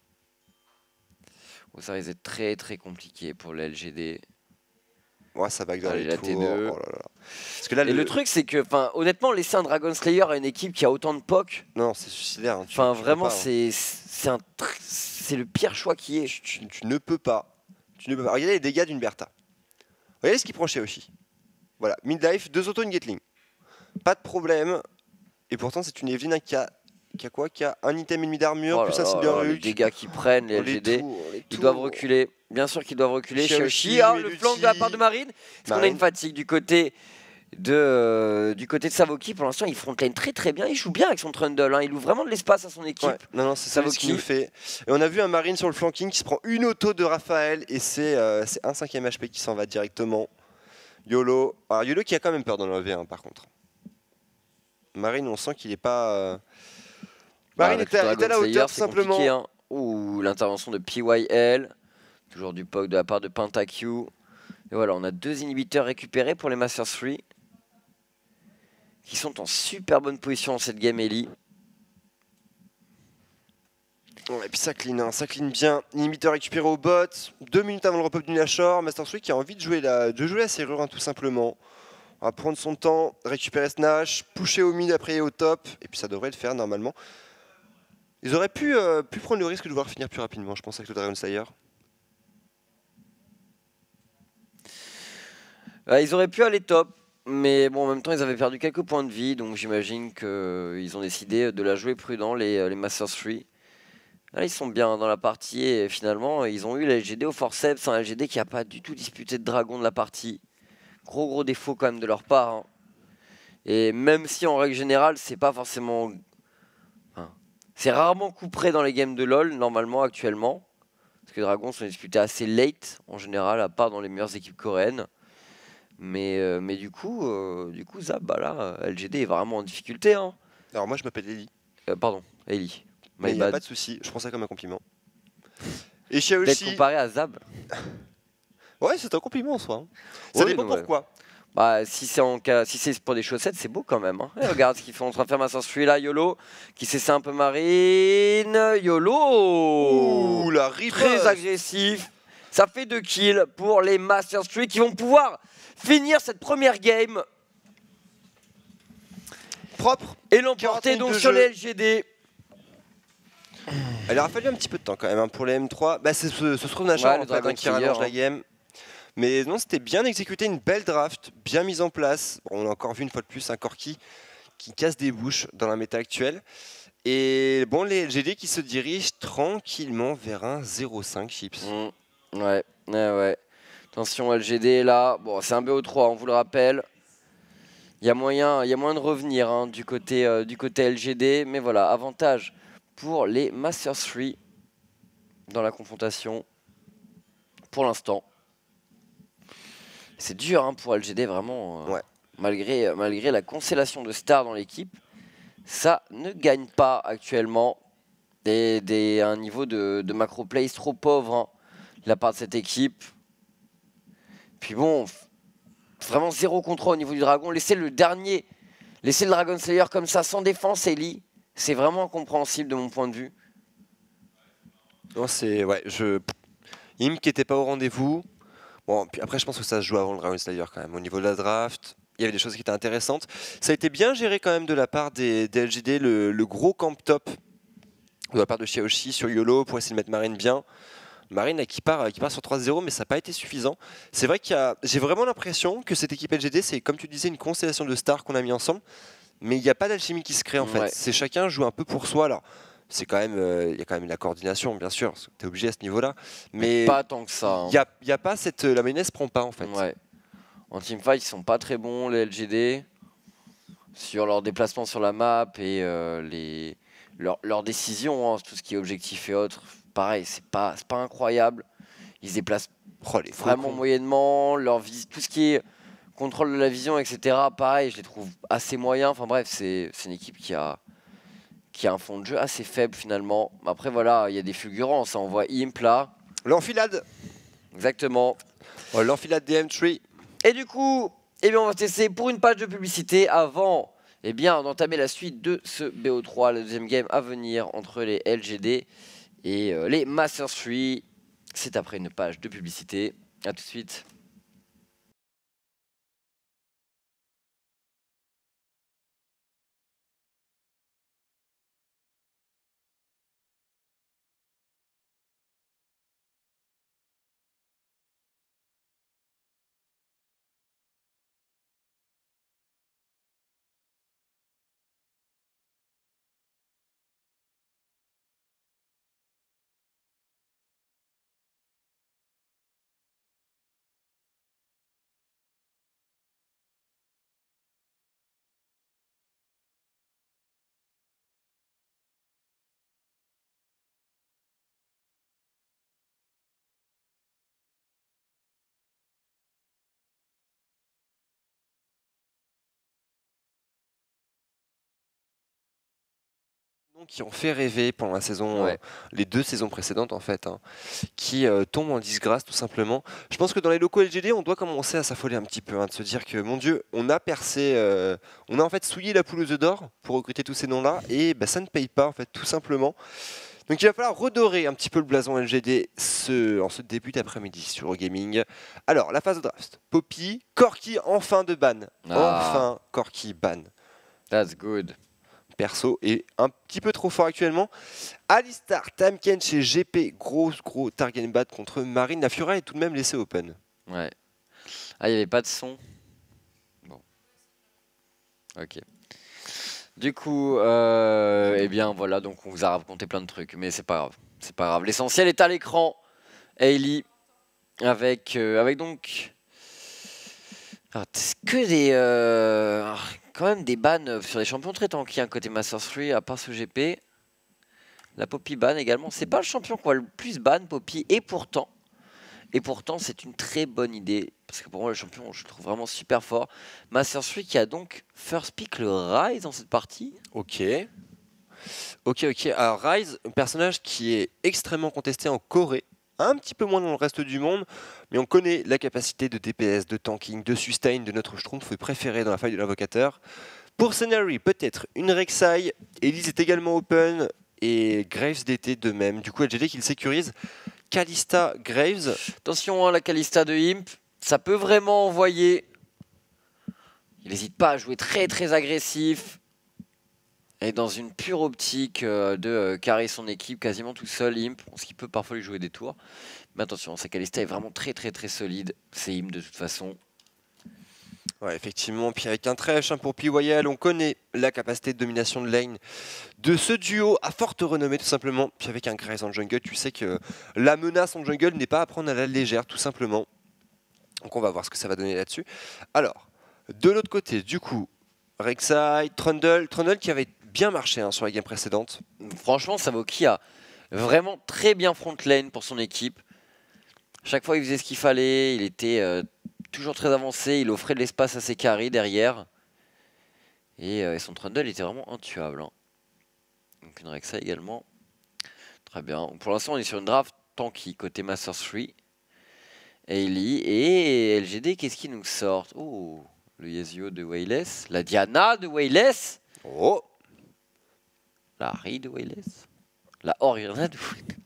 Oh, ça risque d'être très très compliqué pour le L G D. Ouais, ça back dans Allez, les la tours. T deux. Oh là là. Parce que là, Et le truc, c'est que, enfin, honnêtement, laisser un Dragon Slayer à une équipe qui a autant de P O C, Non, c'est suicidaire. hein. Tu- enfin, tu peux vraiment, pas, hein. c'est c'est un tr- c'est le pire choix qui est. Tu, tu- tu ne peux pas. Tu ne peux pas. Regardez les dégâts d'une Bertha. Regardez ce qu'il prend chez Oshi. Voilà, midlife, deux autos, une Gatling. Pas de problème. Et pourtant, c'est une Evelyn qui a qui a quoi Qui a un item ennemi d'armure, Oh plus là un là Cinder là, les Hulk. dégâts qu'ils prennent, les On L les G D. tours, on les Ils tours. doivent reculer. Bien sûr qu'ils doivent reculer. Xiaoxi, Xiaoxi, ah, le Melucci, flanc de la part de Marine. Est-ce qu'on a Marine. une fatigue du côté de, euh, du côté de Savoki? Pour l'instant, il frontlane très très bien. Il joue bien avec son Trundle. Hein. Il ouvre vraiment de l'espace à son équipe. Ouais, non, non, c'est ça ce Savoki. qu'il nous fait. Et on a vu un Marine sur le flanking qui se prend une auto de Raphaël et c'est euh, c'est un cinquième H P qui s'en va directement. YOLO. Alors YOLO qui a quand même peur dans le V un par contre. Marine, on sent qu'il est pas. euh, Marine Ah, était, avec était à la Dragon hauteur tout Slayer, c'est simplement. compliqué, hein. Ouh, l'intervention de P Y L. Toujours du poke de la part de PentaQ. Et voilà, on a deux inhibiteurs récupérés pour les Masters trois. Qui sont en super bonne position dans cette game, Ellie. Ouais, et puis ça clean, hein, ça clean bien. Inhibiteur récupéré au bot. Deux minutes avant le repop du Nashor. Master trois qui a envie de jouer la, de jouer la serrure, hein, tout simplement. On va prendre son temps, récupérer Snash, pusher au mid après et au top. Et puis ça devrait le faire normalement. Ils auraient pu, euh, pu prendre le risque de devoir finir plus rapidement, je pense, avec le Dragon Slayer. Euh, ils auraient pu aller top. Mais bon, en même temps, ils avaient perdu quelques points de vie. Donc j'imagine qu'ils ont décidé de la jouer prudent, les, les Masters trois. Là, ils sont bien dans la partie. Et finalement, ils ont eu la L G D au forceps. Un L G D qui n'a pas du tout disputé de dragon de la partie. Gros gros défaut quand même de leur part. Hein. Et même si en règle générale, c'est pas forcément... Enfin, c'est rarement couperé dans les games de LoL, normalement, actuellement. Parce que les dragons sont disputés assez late, en général, à part dans les meilleures équipes coréennes. Mais, euh, mais du coup, euh, du coup, Zab, bah là, L G D est vraiment en difficulté. Hein. Alors moi je m'appelle Ellie. Euh, pardon, Ellie. Mais il n'y a pas de souci, je prends ça comme un compliment. Et Xiaoxi. D'être comparé à Zab. Ouais, c'est un compliment en soi. Hein. Ça Oui, dépend ouais. pourquoi. Bah, si c'est en cas, si c'est pour des chaussettes, c'est beau quand même. Hein. Et regarde ce qu'ils font en train de faire Master trois là, YOLO, qui s'essaie un peu Marine. YOLO Ouh, la riposte. Très agressif. Ça fait deux kills pour les Masters trois qui vont pouvoir finir cette première game. Propre. Et l'emporter donc sur jeu. les L G D. Il aura fallu un petit peu de temps quand même hein, pour les M trois. Bah, c'est ce, ce Throne Nashor Ouais, en fait, hein, qui rallonge la game. Mais non, c'était bien exécuté, une belle draft, bien mise en place. Bon, on a encore vu une fois de plus un Corki qui casse des bouches dans la méta actuelle. Et bon, les L G D qui se dirigent tranquillement vers un zéro cinq chips. Mmh. Ouais, ouais, ouais. Attention L G D là. Bon, c'est un B O trois, on vous le rappelle. Il y a moyen, il y a moyen de revenir hein, du, côté, euh, du côté L G D. Mais voilà, avantage pour les Masters trois dans la confrontation pour l'instant. C'est dur hein, pour L G D vraiment. Euh, ouais. malgré, malgré la constellation de stars dans l'équipe, ça ne gagne pas actuellement. Des, des, un niveau de, de macro plays trop pauvre hein, de la part de cette équipe. Puis bon, vraiment zéro contrôle au niveau du dragon. Laisser le dernier, laisser le Dragon Slayer comme ça sans défense, Ellie, c'est vraiment incompréhensible de mon point de vue. Non, c'est ouais, je Im qui n'était pas au rendez-vous. Bon, puis après je pense que ça se joue avant le Dragon Slayer quand même. Au niveau de la draft, il y avait des choses qui étaient intéressantes. Ça a été bien géré quand même de la part des, des L G D, le, le gros camp top de la part de Xiaoxi sur YOLO pour essayer de mettre Marine bien. Marine qui part, qui part sur trois zéro, mais ça n'a pas été suffisant. C'est vrai qu'il y a, j'ai vraiment l'impression que cette équipe L G D, c'est comme tu disais, une constellation de stars qu'on a mis ensemble, mais il n'y a pas d'alchimie qui se crée en fait. Ouais. C'est chacun joue un peu pour soi. Alors, c'est quand même, euh, il y a quand même la coordination, bien sûr, tu es obligé à ce niveau-là, mais pas tant que ça. Hein. Il n'y a, y a pas cette, la mayonnaise prend pas en fait. Ouais. En teamfight, ils sont pas très bons les L G D sur leur déplacement sur la map et euh, les leurs leur décisions, hein, tout ce qui est objectif et autres. Pareil, c'est pas c'est pas incroyable. Ils se déplacent Oh, les vraiment faucons. moyennement. Leur vis tout ce qui est contrôle de la vision, et cetera. Pareil, je les trouve assez moyens. Enfin bref, c'est une équipe qui a qui a un fond de jeu assez faible finalement. Après voilà, il y a des fulgurances. Hein. On voit Imp là. L'enfilade. Exactement. Oh, l'enfilade des M trois. Et du coup, eh bien, on va tester pour une page de publicité avant eh bien, d'entamer la suite de ce B O trois, le deuxième game à venir entre les L G D et euh, les Masters trois. C'est après une page de publicité. A tout de suite. qui ont fait rêver pendant la saison, Ouais. euh, les deux saisons précédentes en fait, hein, qui euh, tombent en disgrâce tout simplement. Je pense que dans les locaux L G D, on doit commencer à s'affoler un petit peu, hein, de se dire que mon Dieu, on a percé, euh, on a en fait souillé la poule aux œufs d'or pour recruter tous ces noms-là, et bah, ça ne paye pas en fait tout simplement. Donc il va falloir redorer un petit peu le blason L G D ce, en ce début d'après-midi sur Eurogaming. Alors la phase de draft, Poppy, Corki en fin de ban, Ah. enfin Corki ban. That's good. Perso est un petit peu trop fort actuellement. Alistar, Tamken chez G P, gros gros target bat contre Marine. La Fiora est tout de même laissée open. Ouais. Ah, il n'y avait pas de son. Bon. Ok. Du coup, euh, eh bien voilà, donc on vous a raconté plein de trucs, mais c'est pas grave. C'est pas grave. L'essentiel est à l'écran. Hailey avec, euh, avec donc. Alors, c'est que des. Euh, quand même des bans sur les champions très tanky, hein, côté Masters trois, à part ce G P. La Poppy ban également. C'est pas le champion qu'on va le plus ban, Poppy, et pourtant. Et pourtant, c'est une très bonne idée. Parce que pour moi, le champion, je le trouve vraiment super fort. Masters trois qui a donc first pick le Rise dans cette partie. Ok. Ok, ok. Alors Rise, un personnage qui est extrêmement contesté en Corée. Un petit peu moins dans le reste du monde. Mais on connaît la capacité de D P S, de tanking, de sustain de notre Schtroumpf préféré dans la faille de l'invocateur. Pour Scenary, peut-être une Rek'Sai. Elise est également open. Et Graves D T de même. Du coup, L G D qui le sécurise. Kalista, Graves. Attention, hein, la Kalista de Imp, ça peut vraiment envoyer. Il n'hésite pas à jouer très très agressif. Et dans une pure optique euh, de euh, carrer son équipe quasiment tout seul, Imp. Ce qui peut parfois lui jouer des tours. Mais attention, sa Kalista est vraiment très très très solide. C'est Imp de toute façon. Ouais, effectivement, puis avec un trèche hein, pour P Y L, on connaît la capacité de domination de lane de ce duo à forte renommée tout simplement. Puis avec un Graves en jungle, tu sais que la menace en jungle n'est pas à prendre à la légère tout simplement. Donc on va voir ce que ça va donner là-dessus. Alors, de l'autre côté, du coup, Rek'Sai, Trundle, Trundle qui avait bien marché hein, sur la game précédente. Franchement, Savoki a vraiment très bien front lane pour son équipe. Chaque fois, il faisait ce qu'il fallait. Il était euh, toujours très avancé. Il offrait de l'espace à ses carries derrière. Et, euh, et son Trundle était vraiment intuable. Hein. Donc une Rek'Sai également. Très bien. Pour l'instant, on est sur une draft tanky côté Masters trois. Hailey et L G D, qu'est-ce qui nous sort? Oh, le Yasuo de Wayless. La Diana de Wayless. Oh, La Harry de Wayless. La Oriana de Wayless.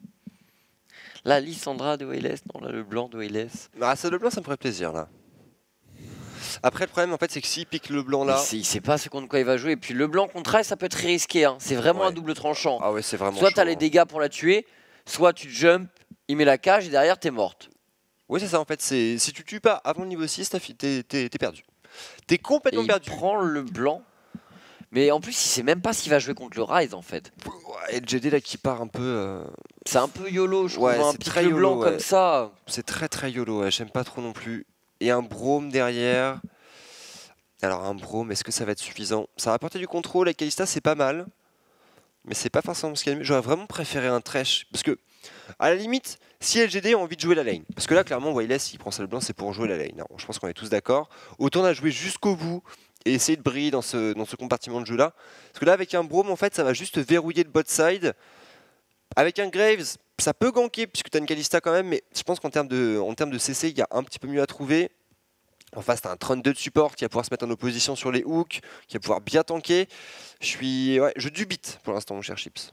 La Lissandra de Wayless. Non, là, le blanc de Wayless. ah, ça le blanc, ça me ferait plaisir là. Après, le problème en fait, c'est que s'il pique le blanc là. Il sait pas ce contre quoi il va jouer. Et puis le blanc contre elle, ça peut être très risqué. Hein. C'est vraiment Ouais. un double tranchant. Ah ouais, c'est vraiment. Soit tu as chaud, les hein. dégâts pour la tuer, soit tu jump, il met la cage et derrière t'es morte. Oui, c'est ça en fait. C'est si tu tues pas avant le niveau six, t'as fi- t'es t'es- t'es perdu. T'es Et complètement il perdu. prend le blanc. Mais en plus, il sait même pas s'il va jouer contre le Rise en fait. Ouais, L G D là qui part un peu. euh, C'est un peu YOLO, je Ouais, trouve. Un c'est pic très le YOLO, blanc ouais. comme ça. C'est très très YOLO. Ouais. J'aime pas trop non plus. Et un Brome derrière. Alors un Brome, est-ce que ça va être suffisant? Ça va apporter du contrôle. La Kalista, c'est pas mal. Mais c'est pas forcément ce qu'il y a de mieux. J'aurais vraiment préféré un Thresh. Parce que, à la limite, si L G D a envie de jouer la lane, parce que là, clairement, Wayless, il prend ça le blanc, c'est pour jouer la lane. Alors, je pense qu'on est tous d'accord. Autant la jouer jusqu'au bout et essayer de briller dans ce, dans ce compartiment de jeu-là. Parce que là, avec un Brome, en fait, ça va juste verrouiller le bot side. Avec un Graves, ça peut ganker, puisque tu as une Kalista quand même, mais je pense qu'en termes de, en termes de C C, il y a un petit peu mieux à trouver. En face, tu as un Trundle de support qui va pouvoir se mettre en opposition sur les hooks, qui va pouvoir bien tanker. Je suis, ouais, je dubite pour l'instant, mon cher Chips.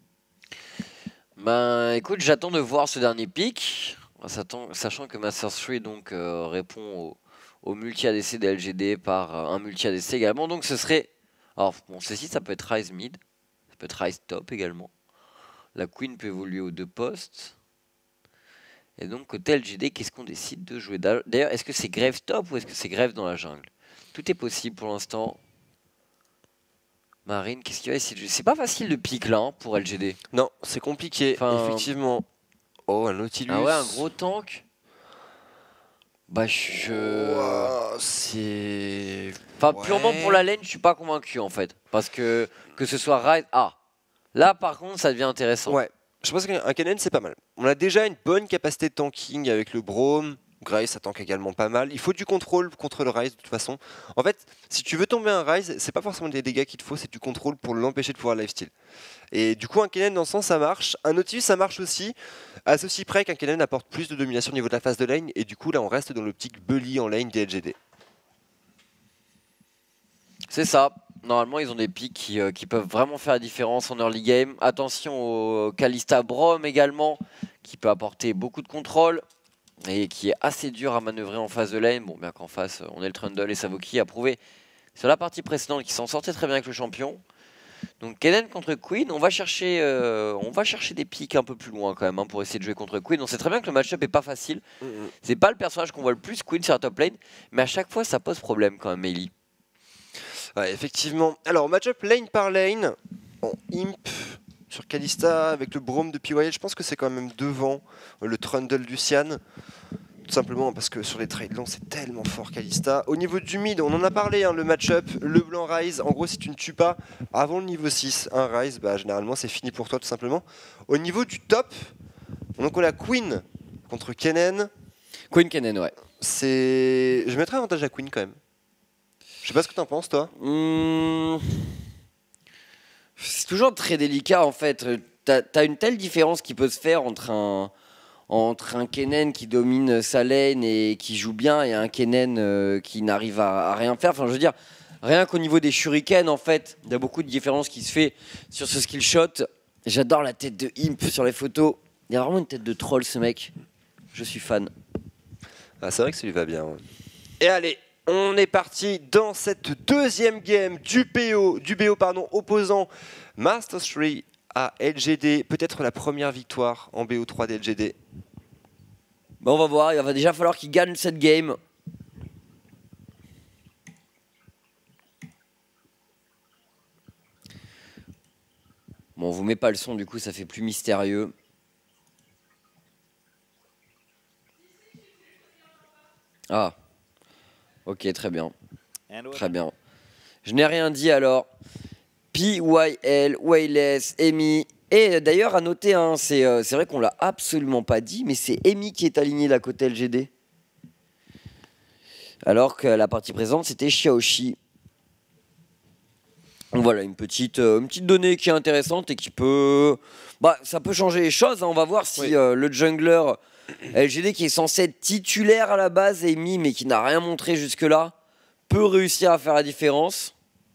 Ben écoute, j'attends de voir ce dernier pick. Sachant que Masters trois donc, euh, répond au, au multi-A D C de L G D par euh, un multi-A D C également. Donc ce serait. Alors, bon, ceci, ça peut être Rise mid. Ça peut être Rise top également. La Queen peut évoluer aux deux postes. Et donc, côté L G D, qu'est-ce qu'on décide de jouer? D'ailleurs, est-ce que c'est Grave top ou est-ce que c'est Grave dans la jungle? Tout est possible pour l'instant. Marine, qu'est-ce qu'il va essayer de jouer? C'est pas facile de pick là hein, pour L G D. Non, c'est compliqué, Enfin, effectivement. Oh, un Nautilus. Ah ouais, un gros tank. Bah, je. Wow, c'est. Enfin, Ouais. purement pour la lane, je suis pas convaincu en fait. Parce que que ce soit Rise. Ah, là par contre, ça devient intéressant. Ouais, je pense qu'un Kennen c'est pas mal. On a déjà une bonne capacité de tanking avec le Brome. Grace, ça tank également pas mal. Il faut du contrôle contre le Ryze de toute façon. En fait, si tu veux tomber un Ryze, c'est pas forcément des dégâts qu'il te faut, c'est du contrôle pour l'empêcher de pouvoir lifesteal. Et du coup, un Kennen dans ce sens, ça marche. Un Nautilus, ça marche aussi. À ceci près qu'un Kennen apporte plus de domination au niveau de la phase de lane. Et du coup, là, on reste dans l'optique bully en lane des L G D. C'est ça. Normalement, ils ont des pics qui, euh, qui peuvent vraiment faire la différence en early game. Attention au Kalista Braum également, qui peut apporter beaucoup de contrôle et qui est assez dur à manœuvrer en phase de lane. Bon, bien qu'en face, on est le Trundle et Savoki a prouvé sur la partie précédente qu'il s'en sortait très bien avec le champion. Donc Kennen contre Queen, on va chercher, euh, on va chercher des pics un peu plus loin quand même hein, pour essayer de jouer contre Queen. On sait très bien que le match-up est pas facile. Mm -hmm. C'est pas le personnage qu'on voit le plus Queen sur la top lane, mais à chaque fois ça pose problème quand même, Meili. Ouais, effectivement. Alors, match-up lane par lane, en imp sur Kalista avec le Braum de P Y L, je pense que c'est quand même devant le Trundle Lucian. Tout simplement parce que sur les trades longs, c'est tellement fort Kalista. Au niveau du mid, on en a parlé, hein, le match-up, le blanc Ryze. En gros, si tu ne tues pas avant le niveau six, un Ryze, bah, généralement, c'est fini pour toi, tout simplement. Au niveau du top, donc on a Queen contre Kennen. Queen Kennen, ouais. C'est... Je mettrais avantage à Queen quand même. Je sais pas ce que t'en penses, toi. Mmh... C'est toujours très délicat, en fait. T'as as une telle différence qui peut se faire entre un, entre un Kennen qui domine sa lane et qui joue bien et un Kennen euh, qui n'arrive à, à rien faire. Enfin, je veux dire, rien qu'au niveau des shurikens, en fait, il y a beaucoup de différence qui se fait sur ce skill shot. J'adore la tête de Imp sur les photos. Il y a vraiment une tête de troll, ce mec. Je suis fan. Ah, c'est vrai que ça lui va bien. Ouais. Et allez, on est parti dans cette deuxième game du B O, du B O pardon, opposant Masters trois à L G D. Peut-être la première victoire en B O trois d'L G D. Bon, on va voir, il va déjà falloir qu'il gagne cette game. Bon, on vous met pas le son, du coup ça fait plus mystérieux. Ah. Ok, très bien. Très bien. Je n'ai rien dit alors. P Y L, Wayless, Emi. Et d'ailleurs, à noter, hein, c'est euh, vrai qu'on l'a absolument pas dit, mais c'est Emi qui est aligné là côté L G D. Alors que la partie présente, c'était Xiaoxi. Donc voilà, une petite, euh, une petite donnée qui est intéressante et qui peut... Bah, ça peut changer les choses. Hein. On va voir si oui. euh, le jungler L G D, qui est censé être titulaire à la base, Emi, mais qui n'a rien montré jusque-là, peut réussir à faire la différence.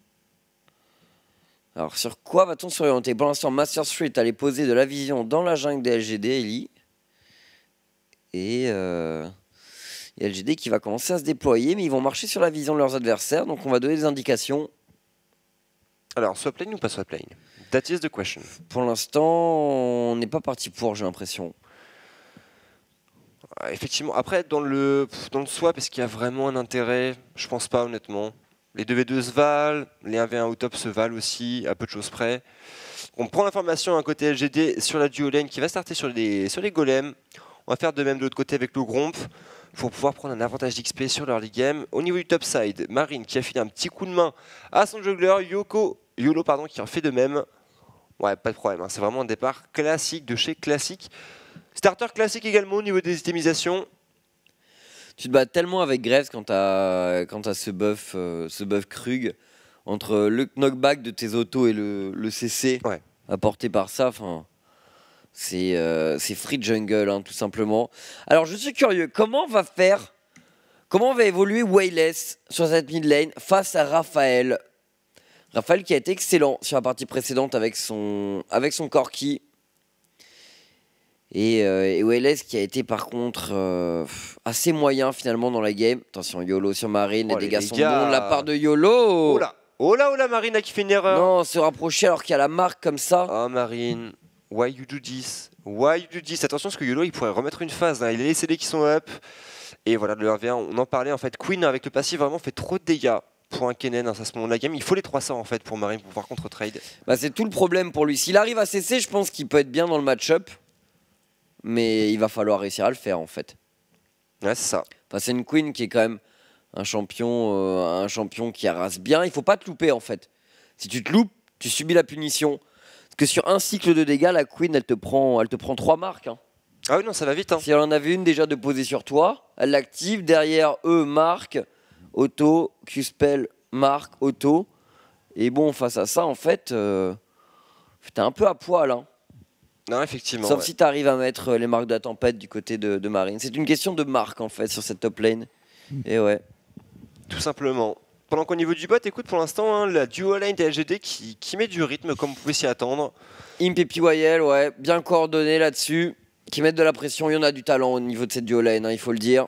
Alors, sur quoi va-t-on s'orienter? Pour l'instant, Masters trois est allé poser de la vision dans la jungle des L G D, Ellie. Et, euh, et L G D qui va commencer à se déployer, mais ils vont marcher sur la vision de leurs adversaires, donc on va donner des indications. Alors, swap lane ou pas swap lane? That is the question. Pour l'instant, on n'est pas parti pour, j'ai l'impression. Effectivement. Après, dans le, dans le swap, est-ce qu'il y a vraiment un intérêt? Je pense pas, honnêtement. Les deux v deux se valent, les un v un au top se valent aussi, à peu de choses près. On prend l'information à un côté L G D sur la duo lane qui va starter sur les, sur les golems. On va faire de même de l'autre côté avec le Gromp pour pouvoir prendre un avantage d'X P sur l'early game. Au niveau du top side, Marine qui a filé un petit coup de main à son jungler, Yoko, Yolo pardon, qui en fait de même. Ouais, pas de problème, hein. C'est vraiment un départ classique de chez classique. Starter classique également au niveau des itemisations. Tu te bats tellement avec Graves quand t'as quand t'as ce buff, euh, ce buff Krug entre le knockback de tes autos et le, le C C ouais. apporté par ça. C'est euh, free jungle, hein, tout simplement. Alors, je suis curieux, comment va faire, comment va évoluer Wayless sur cette mid lane face à Raphaël? Raphaël qui a été excellent sur la partie précédente avec son, avec son Corki. Et, euh, et Wayless qui a été par contre euh, assez moyen finalement dans la game. Attention, YOLO sur Marine, oh, les dégâts les sont gars. bons de la part de YOLO. Oh là, oh là, oh là, Marine a qui fait une erreur. Non, se rapprocher alors qu'il y a la marque comme ça. Oh Marine, why you do this? Why you do this? Attention parce que YOLO il pourrait remettre une phase, hein. Il a les C D qui sont up. Et voilà, le un v un, on en parlait en fait. Queen avec le passif vraiment fait trop de dégâts pour un Kennen, hein, à ce moment de la game. Il faut les trois cents en fait pour Marine pour pouvoir contre-trade. Bah, c'est tout le problème pour lui. S'il arrive à cesser, je pense qu'il peut être bien dans le match-up. Mais il va falloir réussir à le faire en fait. Ouais, c'est ça. Enfin, c'est une Queen qui est quand même un champion, euh, un champion qui arrase bien. Il faut pas te louper en fait. Si tu te loupes, tu subis la punition. Parce que sur un cycle de dégâts, la Queen, elle te prend, elle te prend trois marques. Hein. Ah oui, non, ça va vite. Hein. Si elle en avait une déjà de poser sur toi, elle l'active. Derrière eux, Marc, Auto, Q-Spell, Marc, Auto. Et bon, face à ça, en fait, euh, t'es un peu à poil. Hein. Non, effectivement. Sauf ouais. si tu arrives à mettre les marques de la tempête du côté de, de Marine. C'est une question de marque, en fait, sur cette top lane. Et ouais. Tout simplement. Pendant qu'au niveau du bot, écoute, pour l'instant, hein, la duo lane des L G D qui, qui met du rythme, comme vous pouvez s'y attendre. Imp et P Y L, ouais, bien coordonnés là-dessus. Qui mettent de la pression. Il y en a du talent au niveau de cette duo lane, hein, il faut le dire.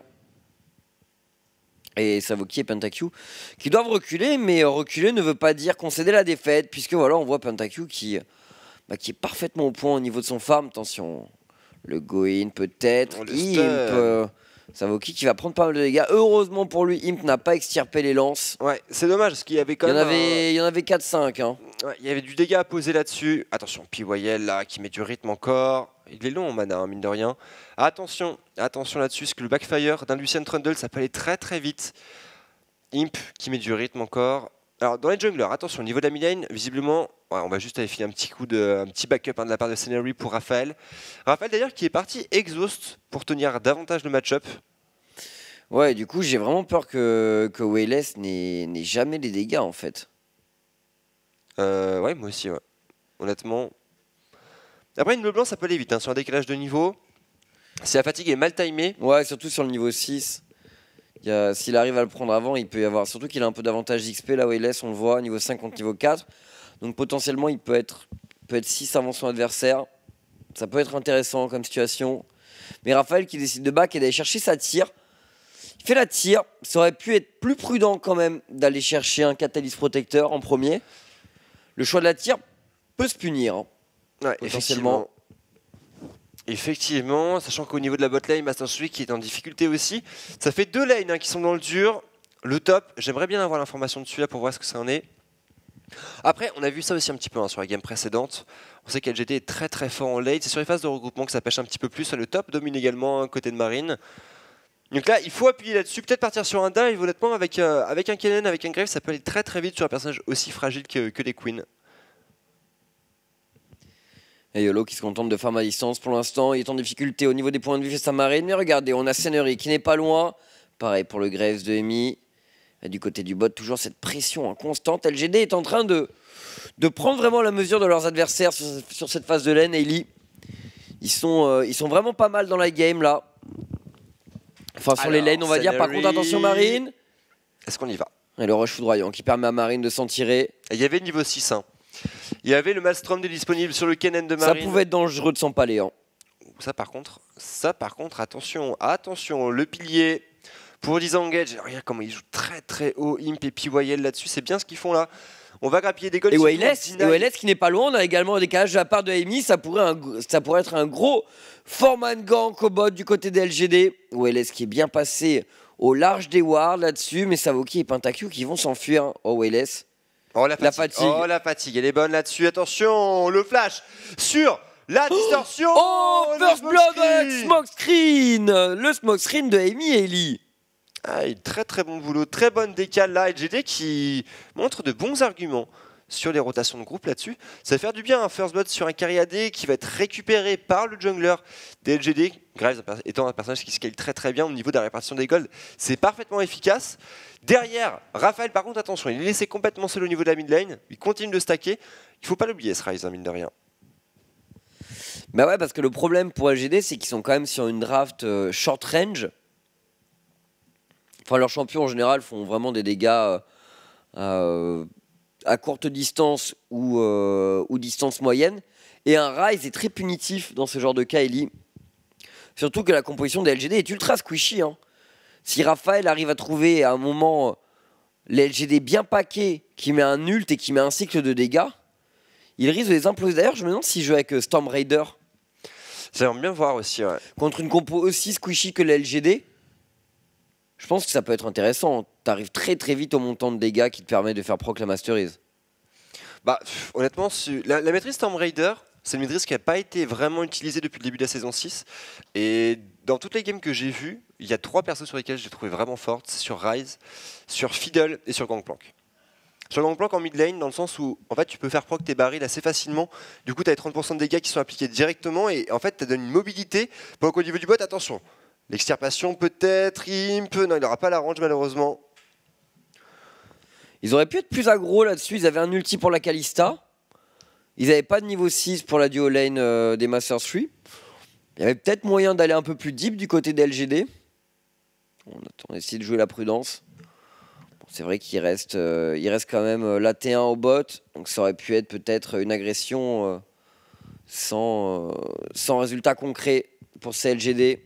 Et Savoki et Pentakill qui doivent reculer, mais reculer ne veut pas dire concéder la défaite, puisque voilà, on voit Pentakill qui, bah, qui est parfaitement au point au niveau de son farm. Attention, le go-in peut-être, Oh, Imp, euh, Savoki qui va prendre pas mal de dégâts. Heureusement pour lui, Imp n'a pas extirpé les lances. Ouais, c'est dommage, parce qu'il y avait quand il y en même... avait, un... Il y en avait quatre cinq. Hein. Ouais, il y avait du dégât à poser là-dessus. Attention, P Y L là, qui met du rythme encore. Il est long en mana, hein, mine de rien. Attention, attention là-dessus, parce que le backfire d'un Lucian Trundle, ça peut aller très très vite. Imp qui met du rythme encore. Alors dans les junglers, attention, au niveau de la mid-lane, visiblement, ouais, on va juste aller filer un petit coup de, un petit backup hein, de la part de Scenery pour Raphaël. Raphaël d'ailleurs qui est parti exhaust pour tenir davantage le match-up. Ouais, du coup j'ai vraiment peur que, que Wayless n'ait jamais les dégâts en fait. Euh, ouais, moi aussi, ouais. Honnêtement. Après, une bleu blanc, ça peut aller vite, hein, sur un décalage de niveau. Si la fatigue est mal timée. Ouais, surtout sur le niveau six. S'il arrive à le prendre avant, il peut y avoir. Surtout qu'il a un peu d'avantage X P là où il laisse, on le voit, niveau cinq contre niveau quatre. Donc potentiellement, il peut être, peut être six avant son adversaire. Ça peut être intéressant comme situation. Mais Raphaël qui décide de back et d'aller chercher sa tire. Il fait la tire. Ça aurait pu être plus prudent quand même d'aller chercher un Catalyst Protecteur en premier. Le choix de la tire peut se punir. Hein. Ouais, potentiellement. Effectivement. effectivement, sachant qu'au niveau de la bot lane, Master Sui qui est en difficulté aussi. Ça fait deux lanes hein, qui sont dans le dur. Le top, j'aimerais bien avoir l'information dessus là pour voir ce que ça en est. Après, on a vu ça aussi un petit peu hein, sur la game précédente. On sait qu'L G D est très très fort en late. C'est sur les phases de regroupement que ça pêche un petit peu plus. Le top domine également hein, côté de Marine. Donc là, il faut appuyer là-dessus. Peut-être partir sur un dive, honnêtement, avec, euh, avec un Kennen, avec un Grave, ça peut aller très très vite sur un personnage aussi fragile que, que les Queens. Et YOLO qui se contente de farm à distance pour l'instant. Il est en difficulté au niveau des points de vue face à Marine. Mais regardez, on a Scenery qui n'est pas loin. Pareil pour le Graves de Emi. Et du côté du bot, toujours cette pression hein, constante. L G D est en train de, de prendre vraiment la mesure de leurs adversaires sur, sur cette phase de lane. Ellie, ils sont, euh, ils sont vraiment pas mal dans la game là. Enfin, sur Alors, les lanes, on va Scenery... dire. Par contre, attention Marine. Est-ce qu'on y va? Et le rush foudroyant qui permet à Marine de s'en tirer. Et il y avait niveau six. Hein. Il y avait le Maelstrom de disponible sur le Kennen de Marine. Ça pouvait être dangereux de s'empaler. Hein. Ça par contre, ça par contre, attention, attention, le pilier pour disengage. Regarde comment ils jouent très très haut, Imp et P Y L là-dessus, c'est bien ce qu'ils font là. On va grappiller des golds. Et Wayless qui n'est pas loin, on a également un décalage de la part de Amy, ça pourrait, un, ça pourrait être un gros four-man gank au bot du côté des L G D. Wayless qui est bien passé au large des wards là-dessus, mais Savoki et Pentakill qui vont s'enfuir. Oh Wayless. Oh la fatigue. la fatigue. Oh la fatigue, elle est bonne là-dessus. Attention, le flash sur la distorsion. Oh, oh First Blood avec Smoke Screen. Le Smoke Screen de Amy et Ellie. Ah, très très bon boulot, très bonne décale là, L G D qui montre de bons arguments sur les rotations de groupe là-dessus. Ça va faire du bien un First Blood sur un carry A D qui va être récupéré par le jungler des L G D. Graves étant un personnage qui scale très très bien au niveau de la répartition des golds, c'est parfaitement efficace. Derrière, Raphaël par contre, attention, il est laissé complètement seul au niveau de la mid lane, il continue de stacker. Il ne faut pas l'oublier ce Ryze, hein, mine de rien. Bah ouais, parce que le problème pour L G D, c'est qu'ils sont quand même sur une draft euh, short range. Enfin, leurs champions en général font vraiment des dégâts euh, euh, à courte distance ou, euh, ou distance moyenne. Et un Ryze est très punitif dans ce genre de cas, Ellie. Surtout que la composition des L G D est ultra squishy. Hein. Si Raphaël arrive à trouver à un moment les L G D bien paqués, qui met un ult et qui met un cycle de dégâts, il risque de les imploser. D'ailleurs, je me demande s'il joue avec Storm Raider. J'aimerais bien voir aussi, ouais. Contre une compo aussi squishy que les L G D. Je pense que ça peut être intéressant. Tu arrives très très vite au montant de dégâts qui te permet de faire proc la masterise. Bah, pff, honnêtement, la, la maîtrise Storm Raider, c'est une maîtrise qui n'a pas été vraiment utilisée depuis le début de la saison six. Et dans toutes les games que j'ai vues, il y a trois persos sur lesquels j'ai trouvé vraiment fortes. C'est sur Ryze, sur Fiddle et sur Gangplank. Sur le Gangplank en mid lane, dans le sens où en fait tu peux faire proc tes barils assez facilement. Du coup, tu as les trente pour cent de dégâts qui sont appliqués directement et en fait, tu donnes une mobilité. Pendant qu'au niveau du bot, attention, l'extirpation peut-être, imp, non, il n'aura pas la range malheureusement. Ils auraient pu être plus aggro là-dessus. Ils avaient un ulti pour la Kalista. Ils n'avaient pas de niveau six pour la duo lane euh, des Masters trois. Il y avait peut-être moyen d'aller un peu plus deep du côté des L G D. On, on essaie de jouer la prudence. Bon, c'est vrai qu'il reste, euh, il reste quand même euh, la T un au bot. Donc ça aurait pu être peut-être une agression euh, sans, euh, sans résultat concret pour ces L G D.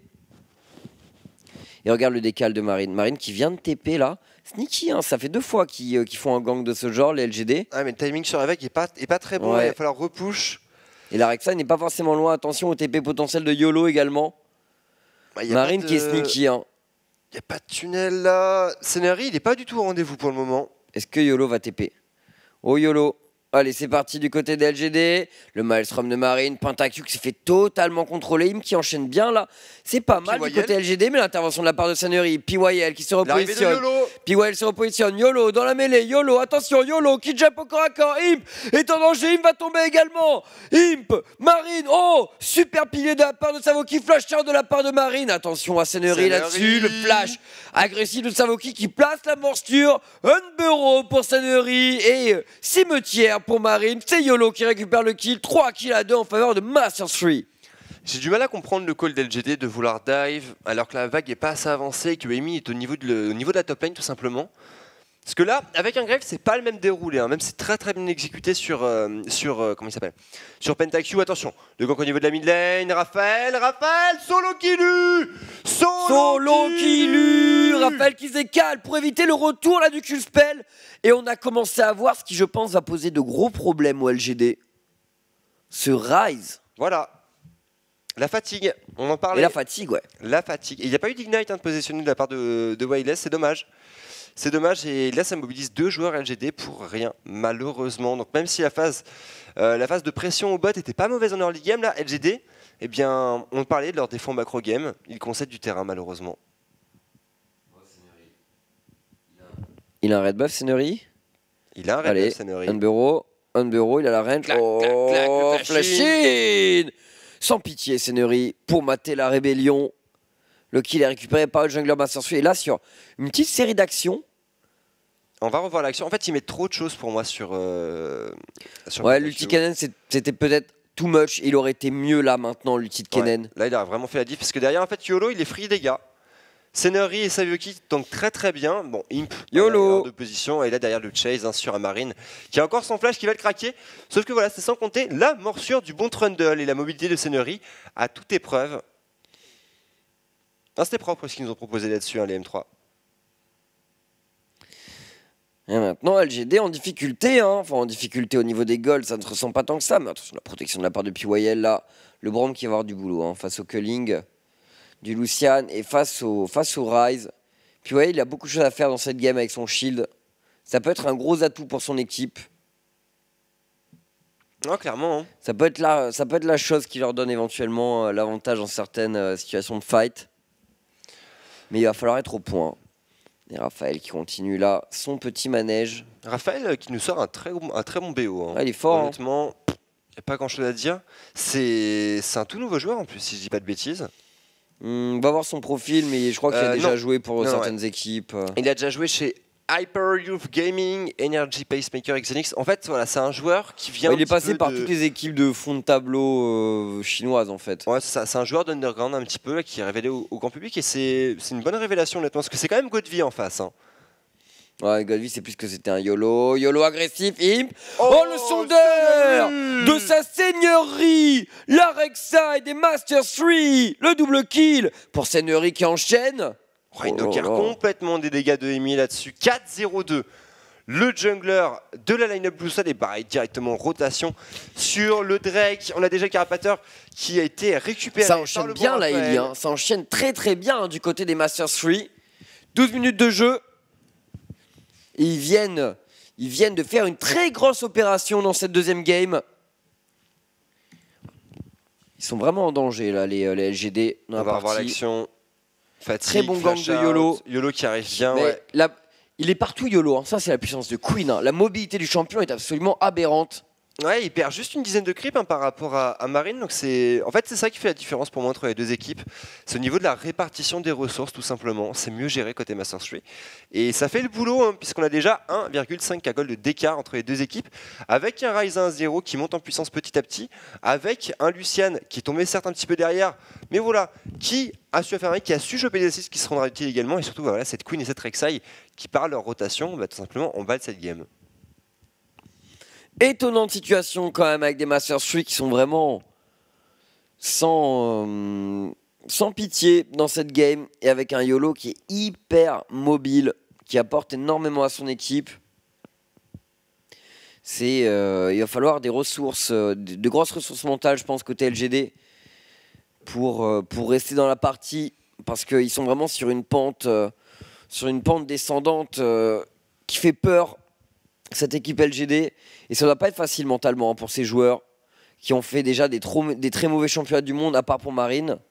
Et regarde le décal de Marine. Marine qui vient de T P là. Sneaky, hein, ça fait deux fois qu'ils euh, qu'ils font un gang de ce genre, les L G D. Ah, mais le timing sur avec est pas, est pas très bon, Ouais. il va falloir repush. Et la Rexa n'est pas forcément loin. Attention au T P potentiel de YOLO également. Bah, y a Marine de... qui est sneaky. Hein. Il n'y a pas de tunnel là. Scenery, il n'est pas du tout au rendez-vous pour le moment. Est-ce que YOLO va T P? Oh YOLO. Allez, c'est parti du côté des L G D. Le Maelstrom de Marine. Pentakill qui s'est fait totalement contrôler. Im qui enchaîne bien là. C'est pas mal du côté L G D, mais l'intervention de la part de Scenery. P Y L qui se repositionne. P Y L se repositionne. YOLO dans la mêlée. YOLO, attention, YOLO qui jump au corps à corps. Imp est en danger. Imp va tomber également. Imp, Marine. Oh, super pilier de la part de Savoki. Flash charge de la part de Marine. Attention à Scenery là-dessus. Le flash agressif de Savoki qui place la morsure. Unburrow pour Scenery et cimetière pour Marine. C'est YOLO qui récupère le kill. trois kills à deux en faveur de Masters trois. J'ai du mal à comprendre le call d'L G D de vouloir dive alors que la vague n'est pas assez avancée et que Amy est au niveau, de le, au niveau de la top lane tout simplement. Parce que là, avec un Grave, c'est pas le même déroulé, hein. Même c'est très très bien exécuté sur, euh, sur euh, comment il s'appelle, sur Pentakill. Attention, le gank au niveau de la mid lane, Raphaël, Raphaël, solo killu, solo, solo killu, Raphaël qui s'écale pour éviter le retour là du Q-spell. Et on a commencé à voir ce qui, je pense, va poser de gros problèmes au L G D. Ce Rise. Voilà. La fatigue, on en parlait. Et la fatigue, ouais. La fatigue. Et il n'y a pas eu d'ignite hein, de positionner de la part de, de Wireless, c'est dommage. C'est dommage et là ça mobilise deux joueurs L G D pour rien malheureusement. Donc même si la phase, euh, la phase de pression au bot était pas mauvaise en early game, là L G D, eh bien on parlait de leur défaut macro game, ils concèdent du terrain malheureusement. Il a un red buff Scenery. Il a un red Allez, buff Scenery. Unburrow, Unburrow, il a la range. Clac, oh, clac, clac, flashing sans pitié Scenery pour mater la rébellion. Le kill est récupéré par le jungler Masters trois. Et là sur une petite série d'actions. On va revoir l'action. En fait, ils mettent trop de choses pour moi sur. Euh, sur ouais, l'ulti Kennen, c'était peut-être too much. Il aurait été mieux là maintenant, l'ulti de Kennen. Ouais, là, il a vraiment fait la diff. Parce que derrière, en fait, YOLO, il est free dégâts. Scenery et Savoki tankent très très bien. Bon, Imp, YOLO de position. Et là, derrière le chase hein, sur un Marine qui a encore son flash qui va le craquer. Sauf que voilà, c'est sans compter la morsure du bon Trundle et la mobilité de Scenery à toute épreuve. C'était propre ce qu'ils nous ont proposé là-dessus, hein, les M trois. Et maintenant, L G D en difficulté, hein. Enfin en difficulté au niveau des golds, ça ne se ressent pas tant que ça. Mais attention, la protection de la part de P Y L, là, le Braum qui va avoir du boulot hein, face au culling du Lucian et face au, face au Rise. P Y L, il a beaucoup de choses à faire dans cette game avec son shield. Ça peut être un gros atout pour son équipe. Non, clairement. Hein. Ça peut être la, ça peut être la chose qui leur donne éventuellement euh, l'avantage dans certaines euh, situations de fight. Mais il va falloir être au point. Et Raphaël qui continue là son petit manège. Raphaël qui nous sort un très, un très bon B O. Hein. Ah, il est fort. Honnêtement, il hein. n'y a pas grand chose à dire. C'est un tout nouveau joueur en plus, si je dis pas de bêtises. Mmh, on va voir son profil, mais je crois qu'il euh, a déjà non. joué pour non, certaines ouais. équipes. Il a déjà joué chez Hyper Youth Gaming, Energy Pacemaker, Xenix. En fait, voilà, c'est un joueur qui vient. Ouais, il est passé par de... toutes les équipes de fond de tableau euh, chinoises en fait. Ouais, c'est ça. C'est un joueur d'underground un petit peu là, qui est révélé au, au grand public et c'est une bonne révélation honnêtement, parce que c'est quand même Godvi en face. Hein. Ouais, Godvi, c'est plus que c'était un YOLO. YOLO agressif, Imp. Oh, oh le sondeur salut de sa seigneurie, la Rek'Sai des Masters trois. Le double kill pour Seigneurie qui enchaîne. Oh, il knock complètement des dégâts de Emi là-dessus. quatre zéro deux. Le jungler de la line-up Blue Side est pareil, directement en rotation sur le Drake. On a déjà Carapateur qui a été récupéré. Ça enchaîne bien là, Eli. Hein. Ça enchaîne très très bien hein, du côté des Masters trois. douze minutes de jeu. Et ils viennent, ils viennent de faire une très grosse opération dans cette deuxième game. Ils sont vraiment en danger là, les, les L G D. On va revoir l'action. Très bon gang de YOLO. YOLO qui arrive bien. Mais ouais. la, Il est partout YOLO, hein. Ça c'est la puissance de Queen. Hein. La mobilité du champion est absolument aberrante. Ouais, il perd juste une dizaine de creeps hein, par rapport à, à Marine. Donc c'est, en fait, c'est ça qui fait la différence pour moi entre les deux équipes. C'est au niveau de la répartition des ressources, tout simplement. C'est mieux géré côté Masters trois. Et ça fait le boulot, hein, puisqu'on a déjà un virgule cinq K gold d'écart entre les deux équipes, avec un Ryze un zéro qui monte en puissance petit à petit, avec un Lucian qui est tombé certes un petit peu derrière, mais voilà, qui a su faire un qui a su choper des assists qui se rendra utile également. Et surtout, voilà, cette Queen et cette Rek'Sai qui, par leur rotation, bah, tout simplement, emballent cette game. Étonnante situation quand même avec des Masters trois qui sont vraiment sans, euh, sans pitié dans cette game et avec un YOLO qui est hyper mobile, qui apporte énormément à son équipe. C'est, euh, il va falloir des ressources, euh, de, de grosses ressources mentales, je pense, côté L G D pour, euh, pour rester dans la partie parce qu'ils sont vraiment sur une pente, euh, sur une pente descendante euh, qui fait peur. Cette équipe L G D, et ça ne doit pas être facile mentalement hein, pour ces joueurs qui ont fait déjà des, trop, des très mauvais championnats du monde, à part pour Marine.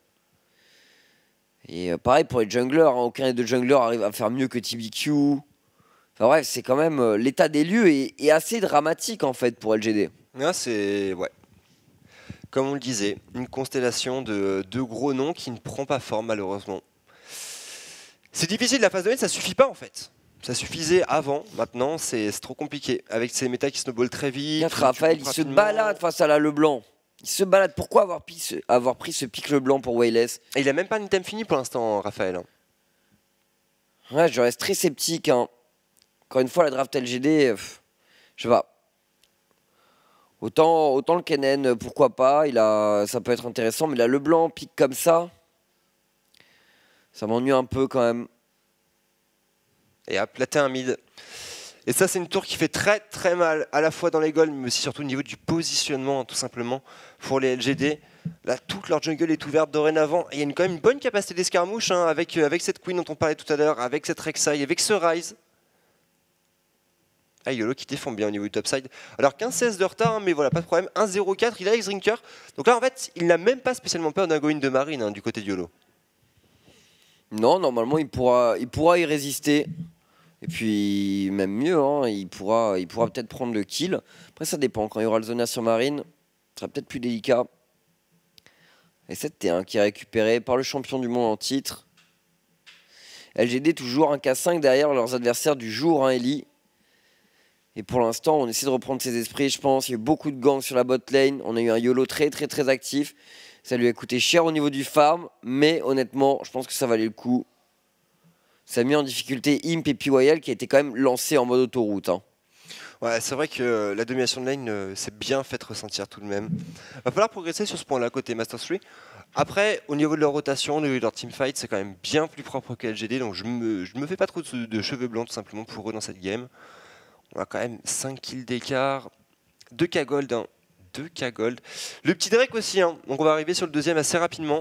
Et euh, pareil pour les junglers, hein, aucun des deux junglers arrive à faire mieux que T B Q. Enfin bref, c'est quand même euh, l'état des lieux est, est assez dramatique en fait pour L G D. Ah, c'est ouais. Comme on le disait, une constellation de deux gros noms qui ne prend pas forme malheureusement. C'est difficile, la phase de lane, ça suffit pas en fait. Ça suffisait avant, maintenant c'est trop compliqué. Avec ces méta qui snowball très vite. Regarde, Raphaël, il se balade face à la Leblanc. Il se balade. Pourquoi avoir pris ce, avoir pris ce pic Leblanc pour Wayless? Et il a même pas un item fini pour l'instant, Raphaël. Ouais, je reste très sceptique. Hein. Encore une fois, la draft L G D, pff, je sais pas. Autant, autant le Kennen, pourquoi pas, il a, ça peut être intéressant, mais là, Leblanc pique comme ça, ça m'ennuie un peu quand même. Et hop, là t'as un mid. Et ça c'est une tour qui fait très très mal, à la fois dans les golds, mais aussi surtout au niveau du positionnement, tout simplement, pour les L G D. Là, toute leur jungle est ouverte dorénavant. Et il y a une, quand même une bonne capacité d'escarmouche, hein, avec, euh, avec cette Queen dont on parlait tout à l'heure, avec cette Rek'Sai, avec ce Ryze. Ah, YOLO qui défend bien au niveau du topside. Alors quinze seize de retard, hein, mais voilà, pas de problème. un zéro quatre, il a X-Drinker. Donc là, en fait, il n'a même pas spécialement peur d'un go-in de Marine, hein, du côté de YOLO. Non, normalement, il pourra, il pourra y résister. Et puis, même mieux, hein, il pourra, il pourra peut-être prendre le kill. Après, ça dépend. Quand il y aura le Zona sur Marine, ce sera peut-être plus délicat. Et sept T un qui est récupéré par le champion du monde en titre. L G D toujours un K cinq derrière leurs adversaires du jour, hein, Ellie. Et pour l'instant, on essaie de reprendre ses esprits, je pense. Il y a eu beaucoup de gangs sur la bot lane. On a eu un YOLO très, très, très actif. Ça lui a coûté cher au niveau du farm. Mais honnêtement, je pense que ça valait le coup. Ça a mis en difficulté Imp et P Y L qui a été quand même lancé en mode autoroute. Hein. Ouais, c'est vrai que la domination de lane euh, s'est bien fait ressentir tout de même. Va falloir progresser sur ce point-là côté Masters trois. Après, au niveau de leur rotation, au niveau de leur teamfight, c'est quand même bien plus propre que L G D. Donc je me, je me fais pas trop de, de cheveux blancs tout simplement pour eux dans cette game. On a quand même cinq kills d'écart. deux K gold. Hein. deux K gold. Le petit Drake aussi. Hein. Donc on va arriver sur le deuxième assez rapidement.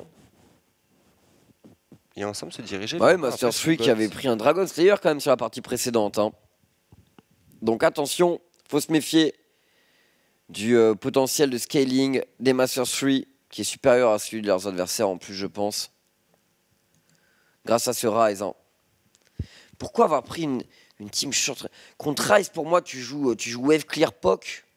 Et ensemble se diriger. Ouais, Masters trois qui avait pris un Dragon Slayer quand même sur la partie précédente. Hein. Donc attention, faut se méfier du euh, potentiel de scaling des Masters trois qui est supérieur à celui de leurs adversaires en plus, je pense. Grâce à ce Ryze. Hein. Pourquoi avoir pris une, une team short contre Ryze? Pour moi, tu joues, tu joues Wave Clear P O C.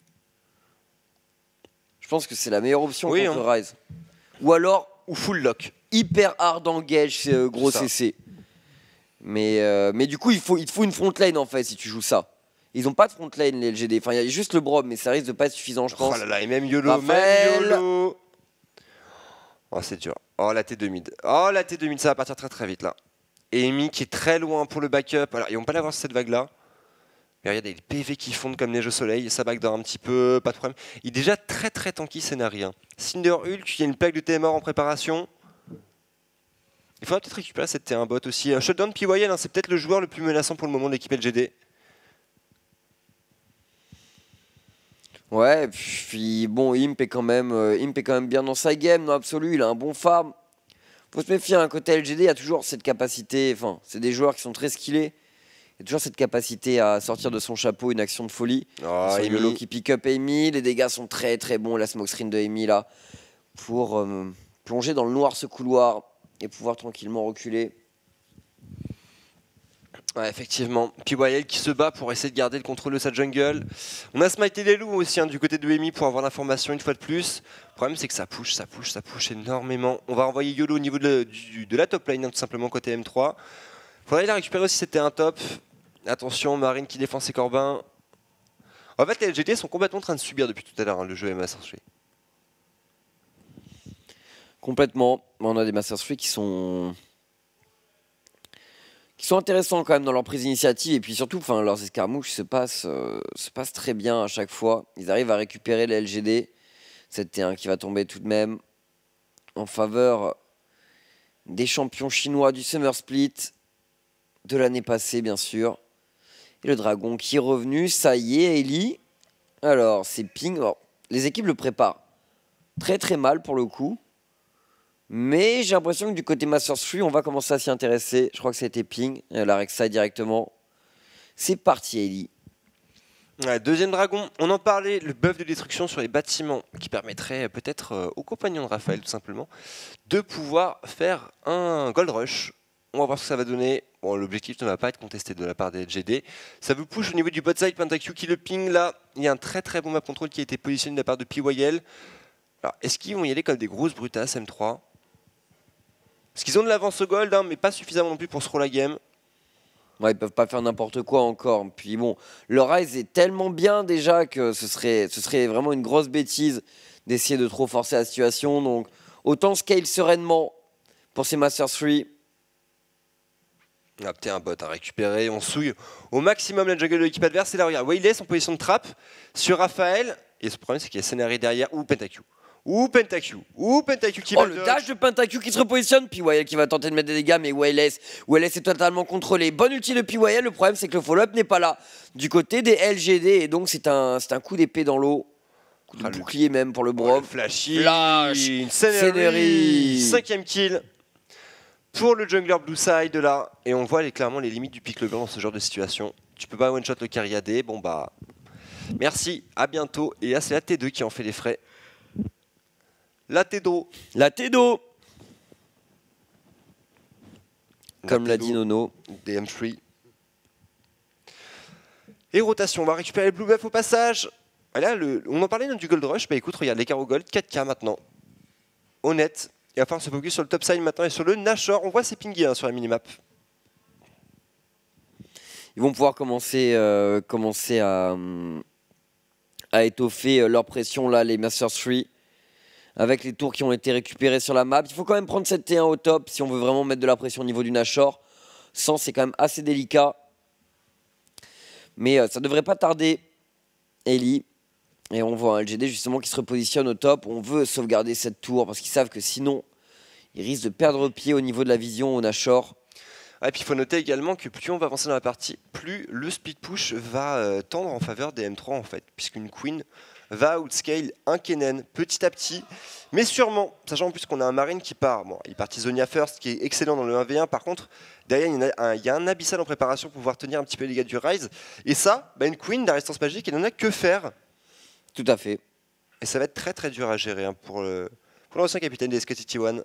Je pense que c'est la meilleure option oui, contre hein. Ryze. Ou alors, ou full lock. Hyper hard engage, c'est euh, gros C C. Mais, euh, mais du coup, il, faut, il te faut une front lane en fait si tu joues ça. Ils n'ont pas de front lane les L G D. Enfin, il y a juste le Brob, mais ça risque de pas être suffisant, je pense. Oh là là, et même YOLO, Raphaël. Même YOLO. Oh, c'est dur. Oh, la T deux mid. Oh, la T deux mid, ça va partir très très vite là. Et Amy qui est très loin pour le backup. Alors, ils vont pas l'avoir sur cette vague là. Mais regardez, les P V qui fondent comme neige au soleil. Ça backdoor un petit peu, pas de problème. Il est déjà très très tanky scénario. Hein. Cinder Hulk, il y a une plaque de T M R en préparation. Il faudra peut-être récupérer cette T un bot aussi. Un shutdown P Y L, hein, c'est peut-être le joueur le plus menaçant pour le moment de l'équipe L G D. Ouais, puis bon, Imp est quand même, euh, Imp est quand même bien dans sa game, dans l'absolu, il a un bon farm. Faut se méfier, un hein, côté L G D, il y a toujours cette capacité, enfin, c'est des joueurs qui sont très skillés. Il y a toujours cette capacité à sortir de son chapeau une action de folie. Oh, YOLO qui pick up Amy, les dégâts sont très très bons, la smoke screen de Amy là, pour euh, plonger dans le noir ce couloir et pouvoir tranquillement reculer. Ouais, effectivement. P Y L qui se bat pour essayer de garder le contrôle de sa jungle. On a Smite et les loups aussi hein, du côté de Emi pour avoir l'information une fois de plus. Le problème c'est que ça push, ça push, ça push énormément. On va envoyer YOLO au niveau de, la, du, de la top lane hein, tout simplement côté M trois. Faudrait la récupérer aussi, c'était un top. Attention, Marine qui défend ses corbins. En fait, les L G D sont complètement en train de subir depuis tout à l'heure hein, le jeu Master Sway. Complètement. On a des Master Sway qui sont... qui sont intéressants quand même dans leur prise d'initiative et puis surtout enfin, leurs escarmouches se passent, euh, se passent très bien à chaque fois. Ils arrivent à récupérer les L G D. sept T un qui va tomber tout de même en faveur des champions chinois du Summer Split de l'année passée bien sûr. Et le dragon qui est revenu, ça y est Ellie. Alors c'est ping, alors, les équipes le préparent très très mal pour le coup. Mais j'ai l'impression que du côté Master Sway, on va commencer à s'y intéresser. Je crois que ça a été ping, la Rek'Sai directement. C'est parti, Ellie. Ouais, deuxième dragon, on en parlait, le buff de destruction sur les bâtiments qui permettrait peut-être euh, aux compagnons de Raphaël tout simplement de pouvoir faire un gold rush. On va voir ce que ça va donner. Bon, l'objectif ne va pas être contesté de la part des L G D. Ça vous push au niveau du bot side, Pentakill qui le ping là. Il y a un très très bon map control qui a été positionné de la part de P Y L. Alors, est-ce qu'ils vont y aller comme des grosses brutasses M trois? Parce qu'ils ont de l'avance au gold, hein, mais pas suffisamment non plus pour se roll la game. Ouais, ils peuvent pas faire n'importe quoi encore. Puis bon, le Ryze est tellement bien déjà que ce serait, ce serait vraiment une grosse bêtise d'essayer de trop forcer la situation. Donc autant scale sereinement pour ces Master Sway. On a peut-être un bot à récupérer, on souille au maximum la jungle de l'équipe adverse. Et là, regarde, Wayless en position de trap sur Raphaël. Et ce problème, c'est qu'il y a Scénarii derrière ou Pentakill. Ou Pentakill, ou Pentakill qui oh, va le dash de Pentakill qui se repositionne, P Y L qui va tenter de mettre des dégâts, mais Wayless, Wayless est totalement contrôlé. Bonne ulti de P Y L, le problème c'est que le follow-up n'est pas là du côté des L G D, et donc c'est un, c'est un coup d'épée dans l'eau, coup de ah, bouclier le... même pour le Braum. Oh, flashy, Flash, Scénarii, cinquième kill pour le jungler Blue Side là, et on voit les, clairement les limites du pick le blanc dans ce genre de situation. Tu peux pas one-shot le carry A D, bon bah, merci, à bientôt, et là c'est la T deux qui en fait les frais. La Tedo. La Tedo. Comme l'a dit Nono. D M trois. Et rotation, on va récupérer le Blue Buff au passage. Et là, le, on en parlait du Gold Rush. Bah écoute, regarde, les carreaux Gold, quatre K maintenant. Honnête. Il va falloir se focus sur le top side maintenant et sur le Nashor. On voit c'est pingé hein, sur la minimap. Ils vont pouvoir commencer, euh, commencer à, à étoffer leur pression là, les Master Sway. Avec les tours qui ont été récupérés sur la map. Il faut quand même prendre cette T un au top si on veut vraiment mettre de la pression au niveau du Nashor. Sans, c'est quand même assez délicat. Mais euh, ça ne devrait pas tarder. Ellie. Et on voit un L G D justement qui se repositionne au top. On veut sauvegarder cette tour parce qu'ils savent que sinon, ils risquent de perdre pied au niveau de la vision au Nashor. Ah, et puis il faut noter également que plus on va avancer dans la partie, plus le speed push va euh, tendre en faveur des M trois en fait. Puisqu'une Queen va outscale un Kennen petit à petit, mais sûrement, sachant en plus qu'on a un Marine qui part, bon, il part Zonia First qui est excellent dans le un v un, par contre, derrière il y, a un, il y a un Abyssal en préparation pour pouvoir tenir un petit peu les dégâts du Ryze, et ça, bah, une Queen, la résistance magique, elle n'en a que faire. Tout à fait. Et ça va être très très dur à gérer hein, pour le pour l'ancien capitaine des S K T T un.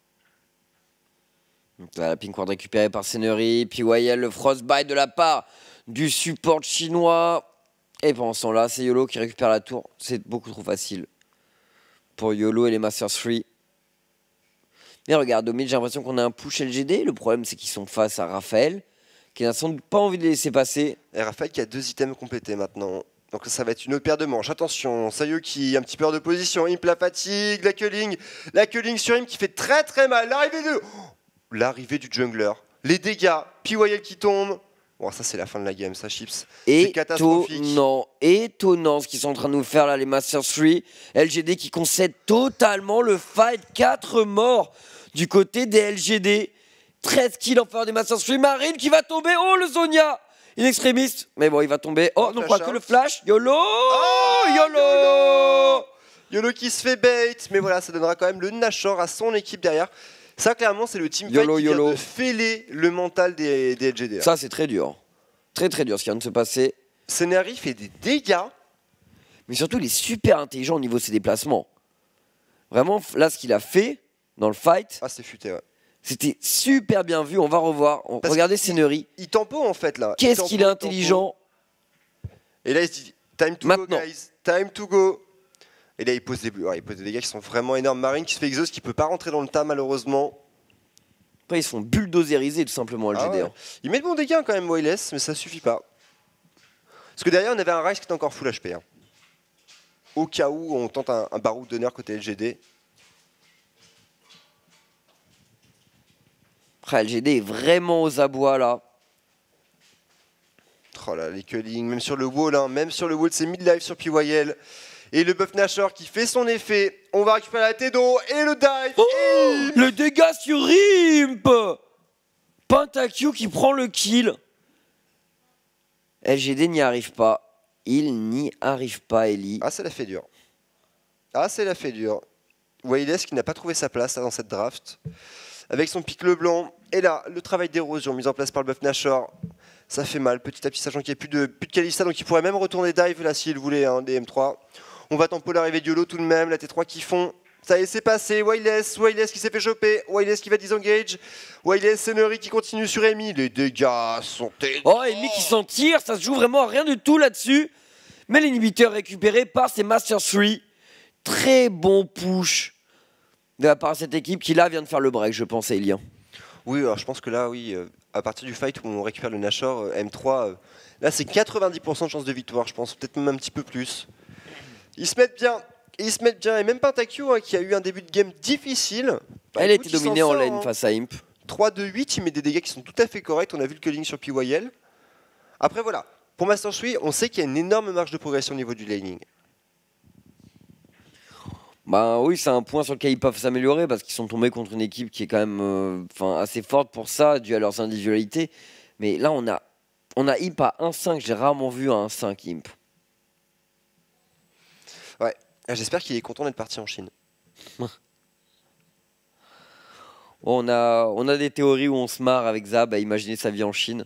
La pink ward récupérée par Scénarii, P Y L, le frostbite de la part du support chinois. Et pendant ce temps-là, c'est YOLO qui récupère la tour. C'est beaucoup trop facile pour YOLO et les Master Sway. Mais regarde, au mid, j'ai l'impression qu'on a un push L G D. Le problème, c'est qu'ils sont face à Raphaël, qui n'a sans doute pas envie de les laisser passer. Et Raphaël qui a deux items complétés maintenant. Donc ça va être une autre paire de manches. Attention, Sayo qui a un petit peu hors de position. Imp la fatigue, la culling. La culling sur Imp qui fait très très mal. L'arrivée de... Oh, l'arrivée du jungler. Les dégâts. P Y L qui tombe. Bon, ça c'est la fin de la game, ça Chips. C'est catastrophique. Étonnant, étonnant ce qu'ils sont en train de nous faire là, les Master Sway. L G D qui concède totalement le fight. quatre morts du côté des L G D. treize kills en faveur des Master Sway. Marine qui va tomber. Oh, le Zonia in extremis. Mais bon, il va tomber. Oh, non, pas que le flash. YOLO oh, YOLO YOLO qui se fait bait. Mais voilà, ça donnera quand même le Nashor à son équipe derrière. Ça, clairement, c'est le teamfight YOLO, qui YOLO. vient de fêler le mental des, des L G D. Ça, c'est très dur. Très, très dur ce qui vient de se passer. Scénarii fait des dégâts. Mais surtout, il est super intelligent au niveau de ses déplacements. Vraiment, là, ce qu'il a fait dans le fight, ah, c'est futé, ouais. C'était super bien vu. On va revoir. On... Regardez Scenery. Il, il tempo en fait là. Qu'est-ce qu'il est intelligent. Et là il se dit time to Maintenant. go guys, time to go. Et là il pose des ouais, il pose des dégâts qui sont vraiment énormes. Marine qui se fait exhaust, qui peut pas rentrer dans le tas malheureusement. Après ils se font bulldozeriser tout simplement L G D. Ah ouais. Il met de bons dégâts quand même Wireless, mais ça suffit pas. Parce que derrière on avait un Ryze qui était encore full H P. Hein. Au cas où on tente un, un baroud d'honneur côté L G D. Après, L G D est vraiment aux abois là. Oh là, les culling, même sur le wall, hein, même sur le wall, c'est mid-life sur P Y L. Et le buff Nashor qui fait son effet. On va récupérer la Tedo et le dive. Oh, et... le dégât sur Imp. Pentakill qui prend le kill. L G D n'y arrive pas. Il n'y arrive pas, Ellie. Ah, c'est la fait dur. Ah, c'est la fait dur. Wireless qui n'a pas trouvé sa place là, dans cette draft. Avec son pic Leblanc. Et là, le travail d'érosion mis en place par le buff Nashor. Ça fait mal, petit à petit, sachant qu'il n'y a plus de, plus de Kalista, donc il pourrait même retourner dive là s'il voulait, hein, des M trois. On va tempo l'arrivée de YOLO tout de même, la T trois qui fond. Ça y est, c'est passé. Wireless, Wireless qui s'est fait choper. Wireless qui va disengage. Wireless, Scenery qui continue sur Amy. Les dégâts sont énormes. Oh, Amy qui s'en tire, ça se joue vraiment à rien du tout là-dessus. Mais l'inhibiteur récupéré par ses Master trois. Très bon push de la part de cette équipe qui là vient de faire le break, je pense, Elien. Oui, alors je pense que là, oui, euh, à partir du fight où on récupère le Nashor euh, M trois, euh, là c'est quatre-vingt-dix pour cent de chance de victoire, je pense, peut-être même un petit peu plus. Ils se mettent bien, ils se mettent bien, et même Pentakill hein, qui a eu un début de game difficile. Bah, Elle écoute, était il dominée s'en en sort, lane hein. face à Imp. trois deux huit, il met des dégâts qui sont tout à fait corrects, on a vu le culling sur P Y L. Après voilà, pour Master trois, on sait qu'il y a une énorme marge de progression au niveau du laning. Bah oui, c'est un point sur lequel ils peuvent s'améliorer parce qu'ils sont tombés contre une équipe qui est quand même euh, assez forte pour ça, dû à leurs individualités. Mais là, on a, on a Imp à un cinq, j'ai rarement vu un cinq Imp. Ouais, j'espère qu'il est content d'être parti en Chine. on, a, on a des théories où on se marre avec Zab à imaginer sa vie en Chine.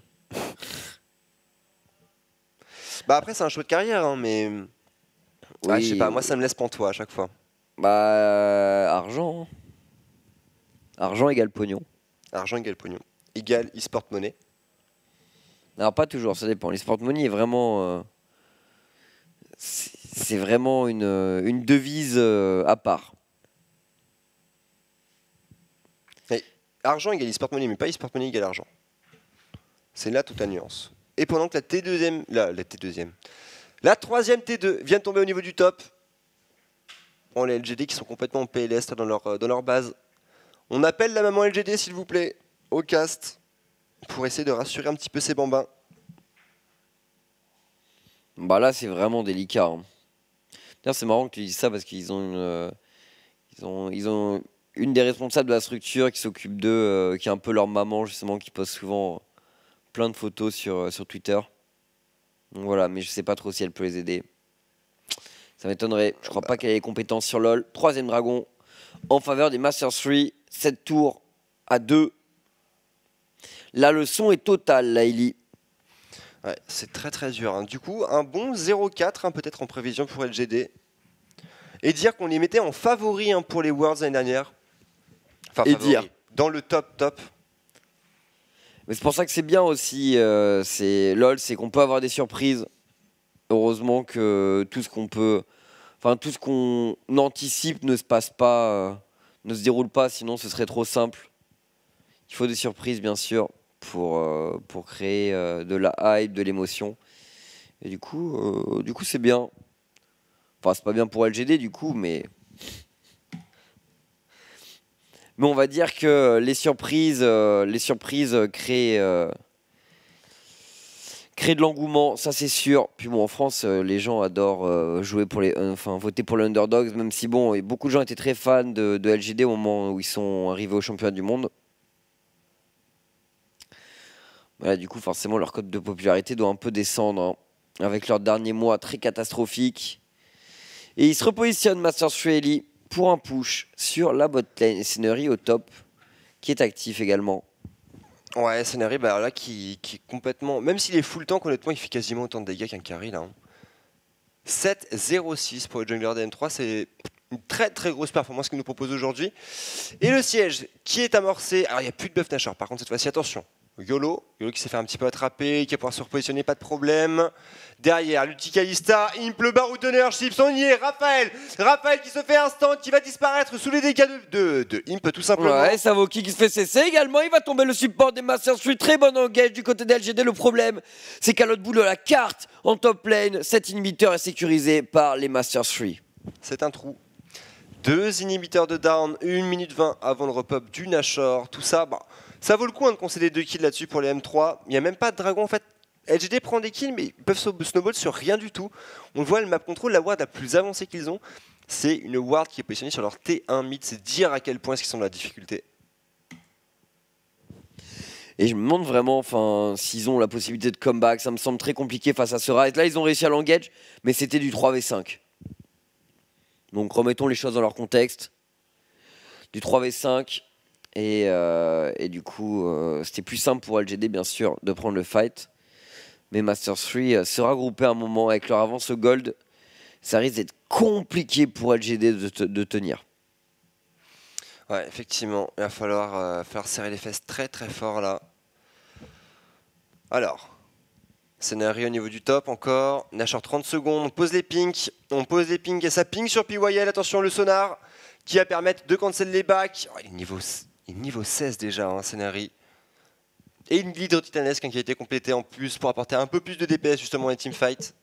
Bah après, c'est un choix de carrière, hein, mais... Oui, ah, je sais pas, moi ça me laisse pantois à chaque fois. Bah, euh, argent. Hein. Argent égale pognon. Argent égale pognon. Égale e-sport money. Alors, pas toujours, ça dépend. L'e-sport money est vraiment. Euh, c'est vraiment une, une devise euh, à part. Et argent égale e-sport money, mais pas e-sport money égale argent. C'est là toute la nuance. Et pendant que la T deux, la, la T deux, la troisième T deux vient de tomber au niveau du top. On les L G D qui sont complètement en P L S dans leur, dans leur base. On appelle la maman L G D s'il vous plaît au cast pour essayer de rassurer un petit peu ces bambins. Bah là c'est vraiment délicat. Hein. D'ailleurs c'est marrant que tu dises ça parce qu'ils ont une, euh, ils ont, ils ont une des responsables de la structure qui s'occupe d'eux, euh, qui est un peu leur maman justement, qui poste souvent plein de photos sur, sur Twitter. Donc voilà, mais je sais pas trop si elle peut les aider. Ça m'étonnerait. Je crois pas qu'elle ait les compétences sur LoL. Troisième dragon en faveur des Masters trois. sept tours à deux. La leçon est totale, Laili. Ouais, c'est très très dur. Hein. Du coup, un bon zéro quatre hein, peut-être en prévision pour L G D. Et dire qu'on les mettait en favori hein, pour les Worlds l'année dernière. Enfin, Et favori, dire. Dans le top top. Mais c'est pour ça que c'est bien aussi. Euh, c'est LoL, c'est qu'on peut avoir des surprises. Heureusement que tout ce qu'on peut, enfin tout ce qu'on anticipe ne se passe pas, euh, ne se déroule pas, sinon ce serait trop simple. Il faut des surprises bien sûr pour, euh, pour créer euh, de la hype, de l'émotion. Et du coup, euh, du coup c'est bien. Enfin c'est pas bien pour L G D du coup, mais mais on va dire que les surprises, euh, les surprises créent euh, créer de l'engouement, ça c'est sûr. Puis bon, en France, euh, les gens adorent euh, jouer pour les, euh, enfin voter pour les underdogs, même si bon, et beaucoup de gens étaient très fans de, de L G D au moment où ils sont arrivés au championnat du monde. Voilà, du coup, forcément, leur cote de popularité doit un peu descendre hein, avec leurs derniers mois très catastrophiques. Et ils se repositionnent Masters trois Ellie pour un push sur la bot lane. Et Scenery au top, qui est actif également. Ouais, Scenery, bah là, qui, qui est complètement... Même s'il est full tank, honnêtement, il fait quasiment autant de dégâts qu'un carry, là. Hein. sept zéro six pour le jungler de M trois, c'est Une très très grosse performance qu'il nous propose aujourd'hui. Et le siège qui est amorcé. Alors il n'y a plus de bluff Nashor. Par contre cette fois-ci, attention. YOLO, YOLO qui s'est fait un petit peu attraper, qui va pouvoir se repositionner, pas de problème. Derrière, l'Utikalista, Imp, le Baroutonner, Chips, on y est, Raphaël Raphaël qui se fait instant, qui va disparaître sous les dégâts de, de, de Imp tout simplement. Ouais, Savoki qui se fait cesser également, il va tomber le support des Masters Street, très bon engage du côté des L G D. Le problème, c'est qu'à l'autre bout de la carte, en top lane, cet inhibiteur est sécurisé par les Masters Street. C'est un trou. Deux inhibiteurs de down, une minute vingt avant le repop du Nashor, tout ça, bah, ça vaut le coup hein, de concéder deux kills là-dessus pour les M trois. Il n'y a même pas de dragon en fait. L G D prend des kills, mais ils peuvent snowball sur rien du tout. On le voit, le map control, la ward la plus avancée qu'ils ont, c'est une ward qui est positionnée sur leur T un mid. C'est dire à quel point ils sont de la difficulté. Et je me demande vraiment enfin, s'ils ont la possibilité de comeback. Ça me semble très compliqué face à ce raid. Là, ils ont réussi à l'engage, mais c'était du trois v cinq. Donc remettons les choses dans leur contexte. Du trois v cinq. Et, euh, et du coup, euh, c'était plus simple pour L G D, bien sûr, de prendre le fight. Mais Masters trois euh, se regrouper un moment avec leur avance au gold. Ça risque d'être compliqué pour L G D de, te, de tenir. Ouais, effectivement, il va falloir, euh, falloir serrer les fesses très très fort là. Alors, scénario au niveau du top encore. Nashor trente secondes, on pose les pinks. On pose les pinks et ça ping sur P Y L. Attention, le sonar qui va permettre de cancel les backs. Oh, il, est niveau, il est niveau seize déjà, hein, scénario. Et une leader titanesque hein, qui a été complétée en plus pour apporter un peu plus de D P S justement dans les teamfights.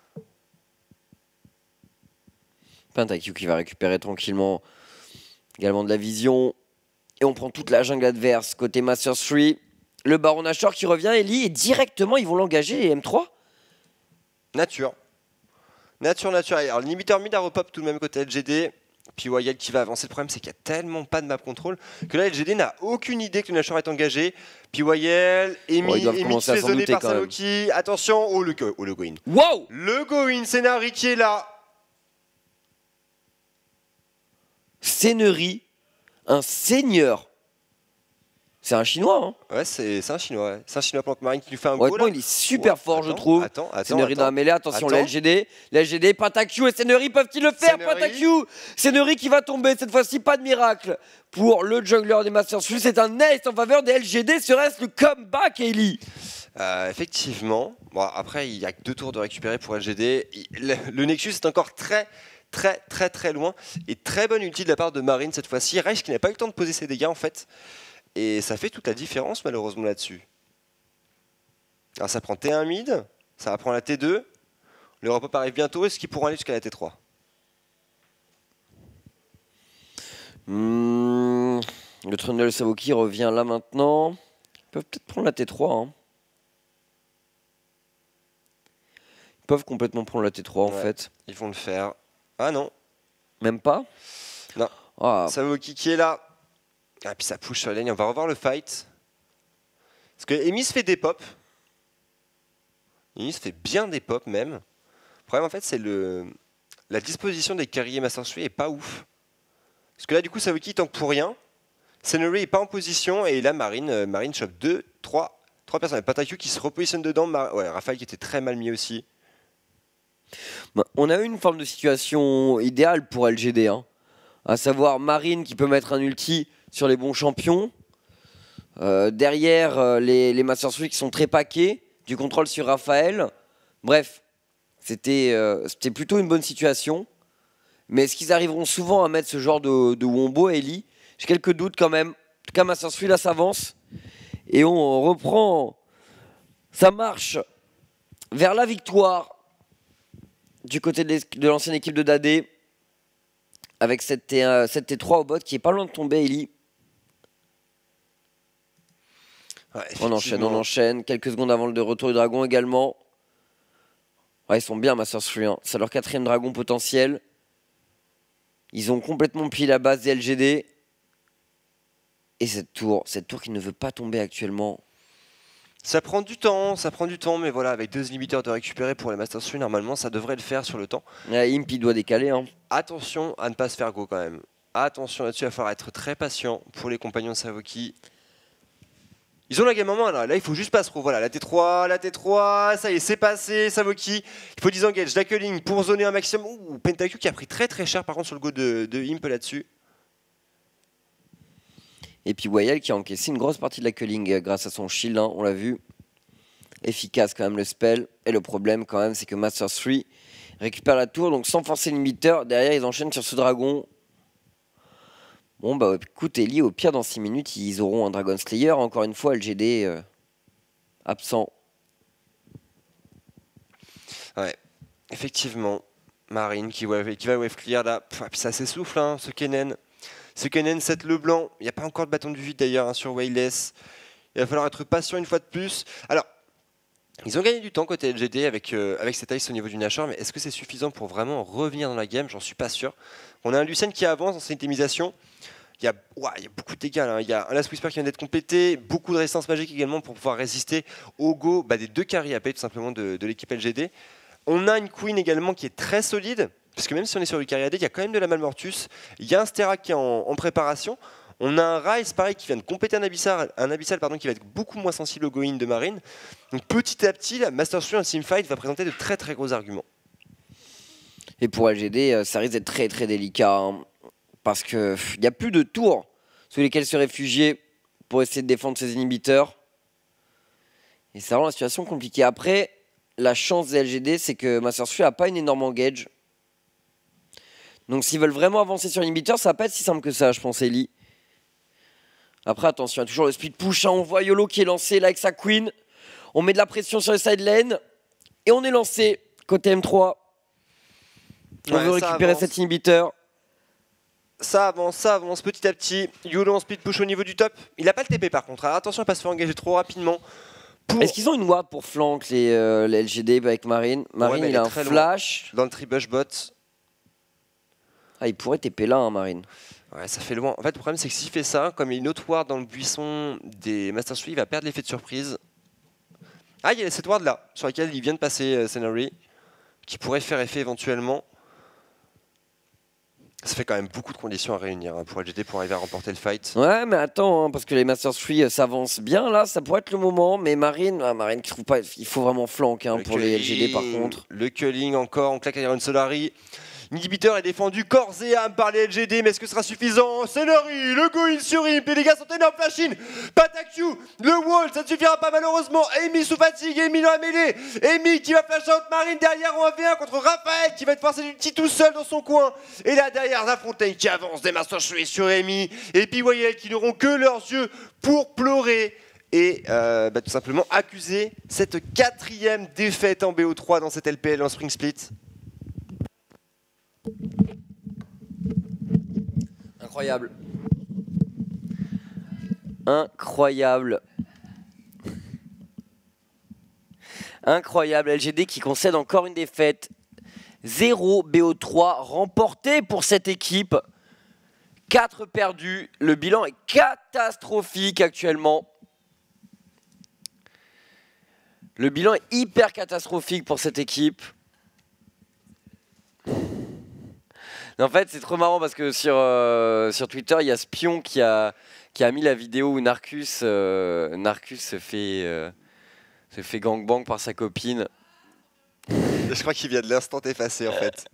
Pentakill qui va récupérer tranquillement également de la vision. Et on prend toute la jungle adverse côté Masters trois. Le Baron Nashor qui revient, Ellie, et directement ils vont l'engager, les M trois. Nature. Nature, nature. Alors l'inhibiteur mid a repop tout de même côté L G D. Puis Y L qui va avancer. Le problème c'est qu'il n'y a tellement pas de map control que là L G D n'a aucune idée que le Nashor est engagé. Puis Y L, Emi, Emi se fait zoner par Saloki. Attention, oh le, oh, le go-in. Wow. Le go-in, Scénari qui est là. Scénery, un seigneur. C'est un chinois, hein. Ouais, c'est un chinois. Ouais. C'est un chinois plante marine qui lui fait un go. Là. Il est super ouais, fort, attends, je trouve. Attends, attends. Scénery dans la mêlée. Attention, la L G D. La L G D, Pentakill et Scénery peuvent-ils le faire? Pentakill, Scénery qui va tomber. Cette fois-ci, pas de miracle pour le jungler des Masters trois. C'est un ace en faveur des L G D. Serait-ce le comeback, Ellie? Euh, effectivement. Bon, après, il n'y a que deux tours de récupérer pour L G D. Le, le Nexus est encore très, très, très, très loin. Et très bonne ulti de la part de Marine cette fois-ci. Reich qui n'a pas eu le temps de poser ses dégâts, en fait. Et ça fait toute la différence, malheureusement, là-dessus. Alors, ça prend T un mid. Ça va prendre la T deux. Le repop arrive bientôt. Est-ce qu'ils pourront aller jusqu'à la T trois? mmh, Le Trundle Savoki revient là maintenant. Ils peuvent peut-être prendre la T trois, hein. Ils peuvent complètement prendre la T trois, en ouais, fait. Ils vont le faire. Ah non. Même pas? Non. Ah. Savoki qui est là. Ah, puis ça push sur la ligne. On va revoir le fight. Parce que Emi se fait des pop. Emi se fait bien des pop même. Le problème en fait c'est le la disposition des carriers Masters trois est pas ouf. Parce que là du coup Savoki tank pour rien. Scénery est pas en position et là Marine, euh, Marine chope deux, trois, trois personnes. Pentakill qui se repositionne dedans. Mar ouais, Raphaël qui était très mal mis aussi. Bah, on a eu une forme de situation idéale pour L G D, hein. À savoir Marine qui peut mettre un ulti sur les bons champions. Euh, derrière, euh, les, les Masters trois qui sont très paquets. Du contrôle sur Raphaël. Bref, c'était euh, c'était plutôt une bonne situation. Mais est-ce qu'ils arriveront souvent à mettre ce genre de, de wombo, Ellie? J'ai quelques doutes quand même. En tout cas, Masters trois là s'avance. Et on reprend sa marche vers la victoire du côté de l'ancienne équipe de Dadé. Avec cette, T, euh, cette T trois au bot qui est pas loin de tomber, Ellie. Ouais, on enchaîne, on enchaîne. Quelques secondes avant le retour du dragon également. Ouais, ils sont bien, Masters trois. Hein. C'est leur quatrième dragon potentiel. Ils ont complètement plié la base des L G D. Et cette tour, cette tour qui ne veut pas tomber actuellement. Ça prend du temps, ça prend du temps, mais voilà, avec deux inhibiteurs de récupérer pour les Masters trois, normalement, ça devrait le faire sur le temps. Ouais, Imp, il doit décaler. Hein. Attention à ne pas se faire go quand même. Attention là-dessus, il va falloir être très patient pour les compagnons de Savoki. Ils ont la game en main là, là il faut juste pas se trop. Voilà, la T trois, la T trois, ça y est, c'est passé, Savoki. Il faut disengage, Jacqueline pour zoner un maximum. Ouh, Pentakill qui a pris très très cher par contre sur le go de, de Imp là-dessus. Et puis Wayel qui a encaissé une grosse partie de la culling grâce à son shield, hein, on l'a vu. Efficace quand même le spell. Et le problème quand même c'est que Master trois récupère la tour, donc sans forcer l'inhibiteur, derrière ils enchaînent sur ce dragon. Bon bah écoute Ellie, au pire dans six minutes ils auront un Dragon Slayer, encore une fois L G D euh, absent. Ouais, effectivement, Marine qui, wave, qui va wave clear là, Pff, puis ça s'essouffle hein, ce Kennen. Ce Kennen sept le blanc, il n'y a pas encore de bâton du vide d'ailleurs hein, sur Wayless. Il va falloir être patient une fois de plus. Alors, ils ont gagné du temps côté L G D avec, euh, avec cet ice au niveau du Nashor, mais est-ce que c'est suffisant pour vraiment revenir dans la game? J'en suis pas sûr. On a un Lucien qui avance dans son itemisation. Il y, a, ouah, il y a beaucoup de dégâts, là. Il y a un Last Whisper qui vient d'être complété, beaucoup de résistance magique également pour pouvoir résister au go bah, des deux carry A P tout simplement de, de l'équipe L G D. On a une Queen également qui est très solide, parce que même si on est sur du carry A D, il y a quand même de la Malmortus. Il y a un Sterak qui est en, en préparation. On a un Rise pareil qui vient de compléter un Abyssal, un Abyssal pardon, qui va être beaucoup moins sensible au go-in de Marine. Donc petit à petit, la Master trois en teamfight va présenter de très très gros arguments. Et pour L G D, ça risque d'être très très délicat. Hein. Parce qu'il n'y a plus de tours sous lesquels se réfugier pour essayer de défendre ses inhibiteurs. Et ça rend la situation compliquée. Après, la chance des L G D, c'est que Master trois n'a pas une énorme engage. Donc s'ils veulent vraiment avancer sur l'inhibiteur, ça va pas être si simple que ça, je pense, Ellie. Après, attention, il y a toujours le speed push. Hein. On voit YOLO qui est lancé là avec sa Queen. On met de la pression sur les side lane. Et on est lancé côté M trois. On ouais, veut récupérer avance. Cet inhibiteur. Ça avance, ça avance petit à petit. YOLO en speed push au niveau du top. Il n'a pas le T P par contre. Alors attention à ne pas se faire engager trop rapidement. Pour... Est-ce qu'ils ont une ward pour flank les, euh, les L G D avec Marine? Marine, ouais, il a un flash. Loin. Dans le tribush bot. Ah, il pourrait T P là, hein, Marine. Ouais, ça fait loin. En fait, le problème, c'est que s'il fait ça, comme il y a une autre ward dans le buisson des Master trois, il va perdre l'effet de surprise. Ah, il y a cette ward là, sur laquelle il vient de passer euh, Scenery, qui pourrait faire effet éventuellement. Ça fait quand même beaucoup de conditions à réunir hein, pour L G D pour arriver à remporter le fight. Ouais, mais attends, hein, parce que les Master trois euh, s'avancent bien là, ça pourrait être le moment. Mais Marine, ah, Marine qui trouve pas, il faut vraiment flank hein, pour les L G D par contre. Le culling encore, on claque Iron Solari. L'inhibiteur est défendu corps et âme par les L G D, mais est-ce que ce sera suffisant? Scenery, le go in sur Imp, les dégâts sont énormes, flash in, Patakill, le wall, ça ne suffira pas malheureusement. Amy sous fatigue, Amy dans la mêlée, Amy qui va flash out Marine derrière en un v un contre Raphaël qui va être forcé du petit tout seul dans son coin. Et là derrière, La Fontaine qui avance des Master trois sur Amy, et puis Wayel qui n'auront que leurs yeux pour pleurer. Et euh, bah, tout simplement accuser cette quatrième défaite en B O trois dans cette L P L en Spring Split. Incroyable. Incroyable. Incroyable. L G D qui concède encore une défaite. zéro B O trois remporté pour cette équipe. quatre perdus. Le bilan est catastrophique actuellement. Le bilan est hyper catastrophique pour cette équipe. En fait, c'est trop marrant parce que sur, euh, sur Twitter, il y a Spion qui a, qui a mis la vidéo où Narcus, euh, Narcus se, fait, euh, se fait gangbang par sa copine. Je crois qu'il vient de l'instant effacer en fait.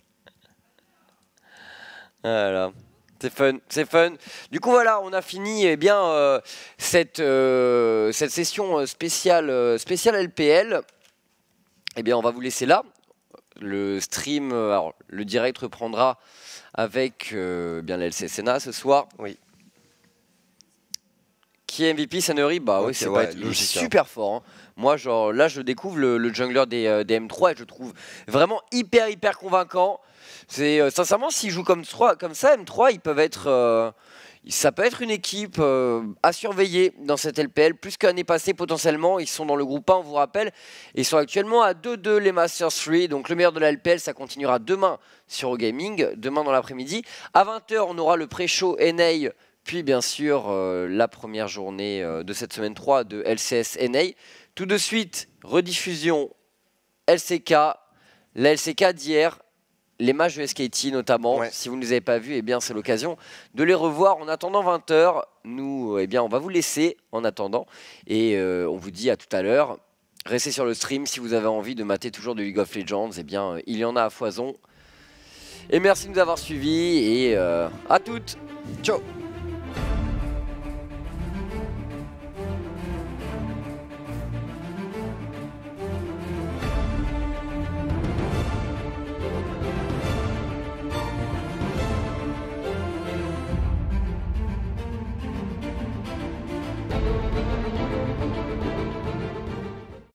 Voilà. C'est fun, c'est fun. Du coup, voilà, on a fini eh bien, euh, cette, euh, cette session spéciale, euh, spéciale L P L. Eh bien, on va vous laisser là. Le stream, alors, le direct reprendra avec euh, bien l'L C S N A ce soir. Oui. Qui est M V P Scenery? Bah okay, oui, c'est ouais, pas logique, super hein. fort. Hein. Moi, genre, là, je découvre le, le jungler des, euh, des M trois et je le trouve vraiment hyper, hyper convaincant. C'est euh, sincèrement, s'ils jouent comme, comme ça, M trois, ils peuvent être, euh, ça peut être une équipe euh, à surveiller dans cette L P L, plus qu'année passée potentiellement. Ils sont dans le groupe un, on vous rappelle. Ils sont actuellement à deux deux les Masters trois. Donc le meilleur de la L P L, ça continuera demain sur Gaming, demain dans l'après-midi. À vingt heures, on aura le pré-show N A, puis bien sûr euh, la première journée euh, de cette semaine trois de L C S N A. Tout de suite, rediffusion L C K, la L C K d'hier. les matchs de S K T notamment. Ouais. Si vous ne les avez pas vus, eh bien c'est l'occasion de les revoir. En attendant vingt heures, nous, eh bien, on va vous laisser en attendant. Et euh, on vous dit à tout à l'heure. Restez sur le stream si vous avez envie de mater toujours de League of Legends. Eh bien, il y en a à foison. Et merci de nous avoir suivis et euh, à toutes. Ciao.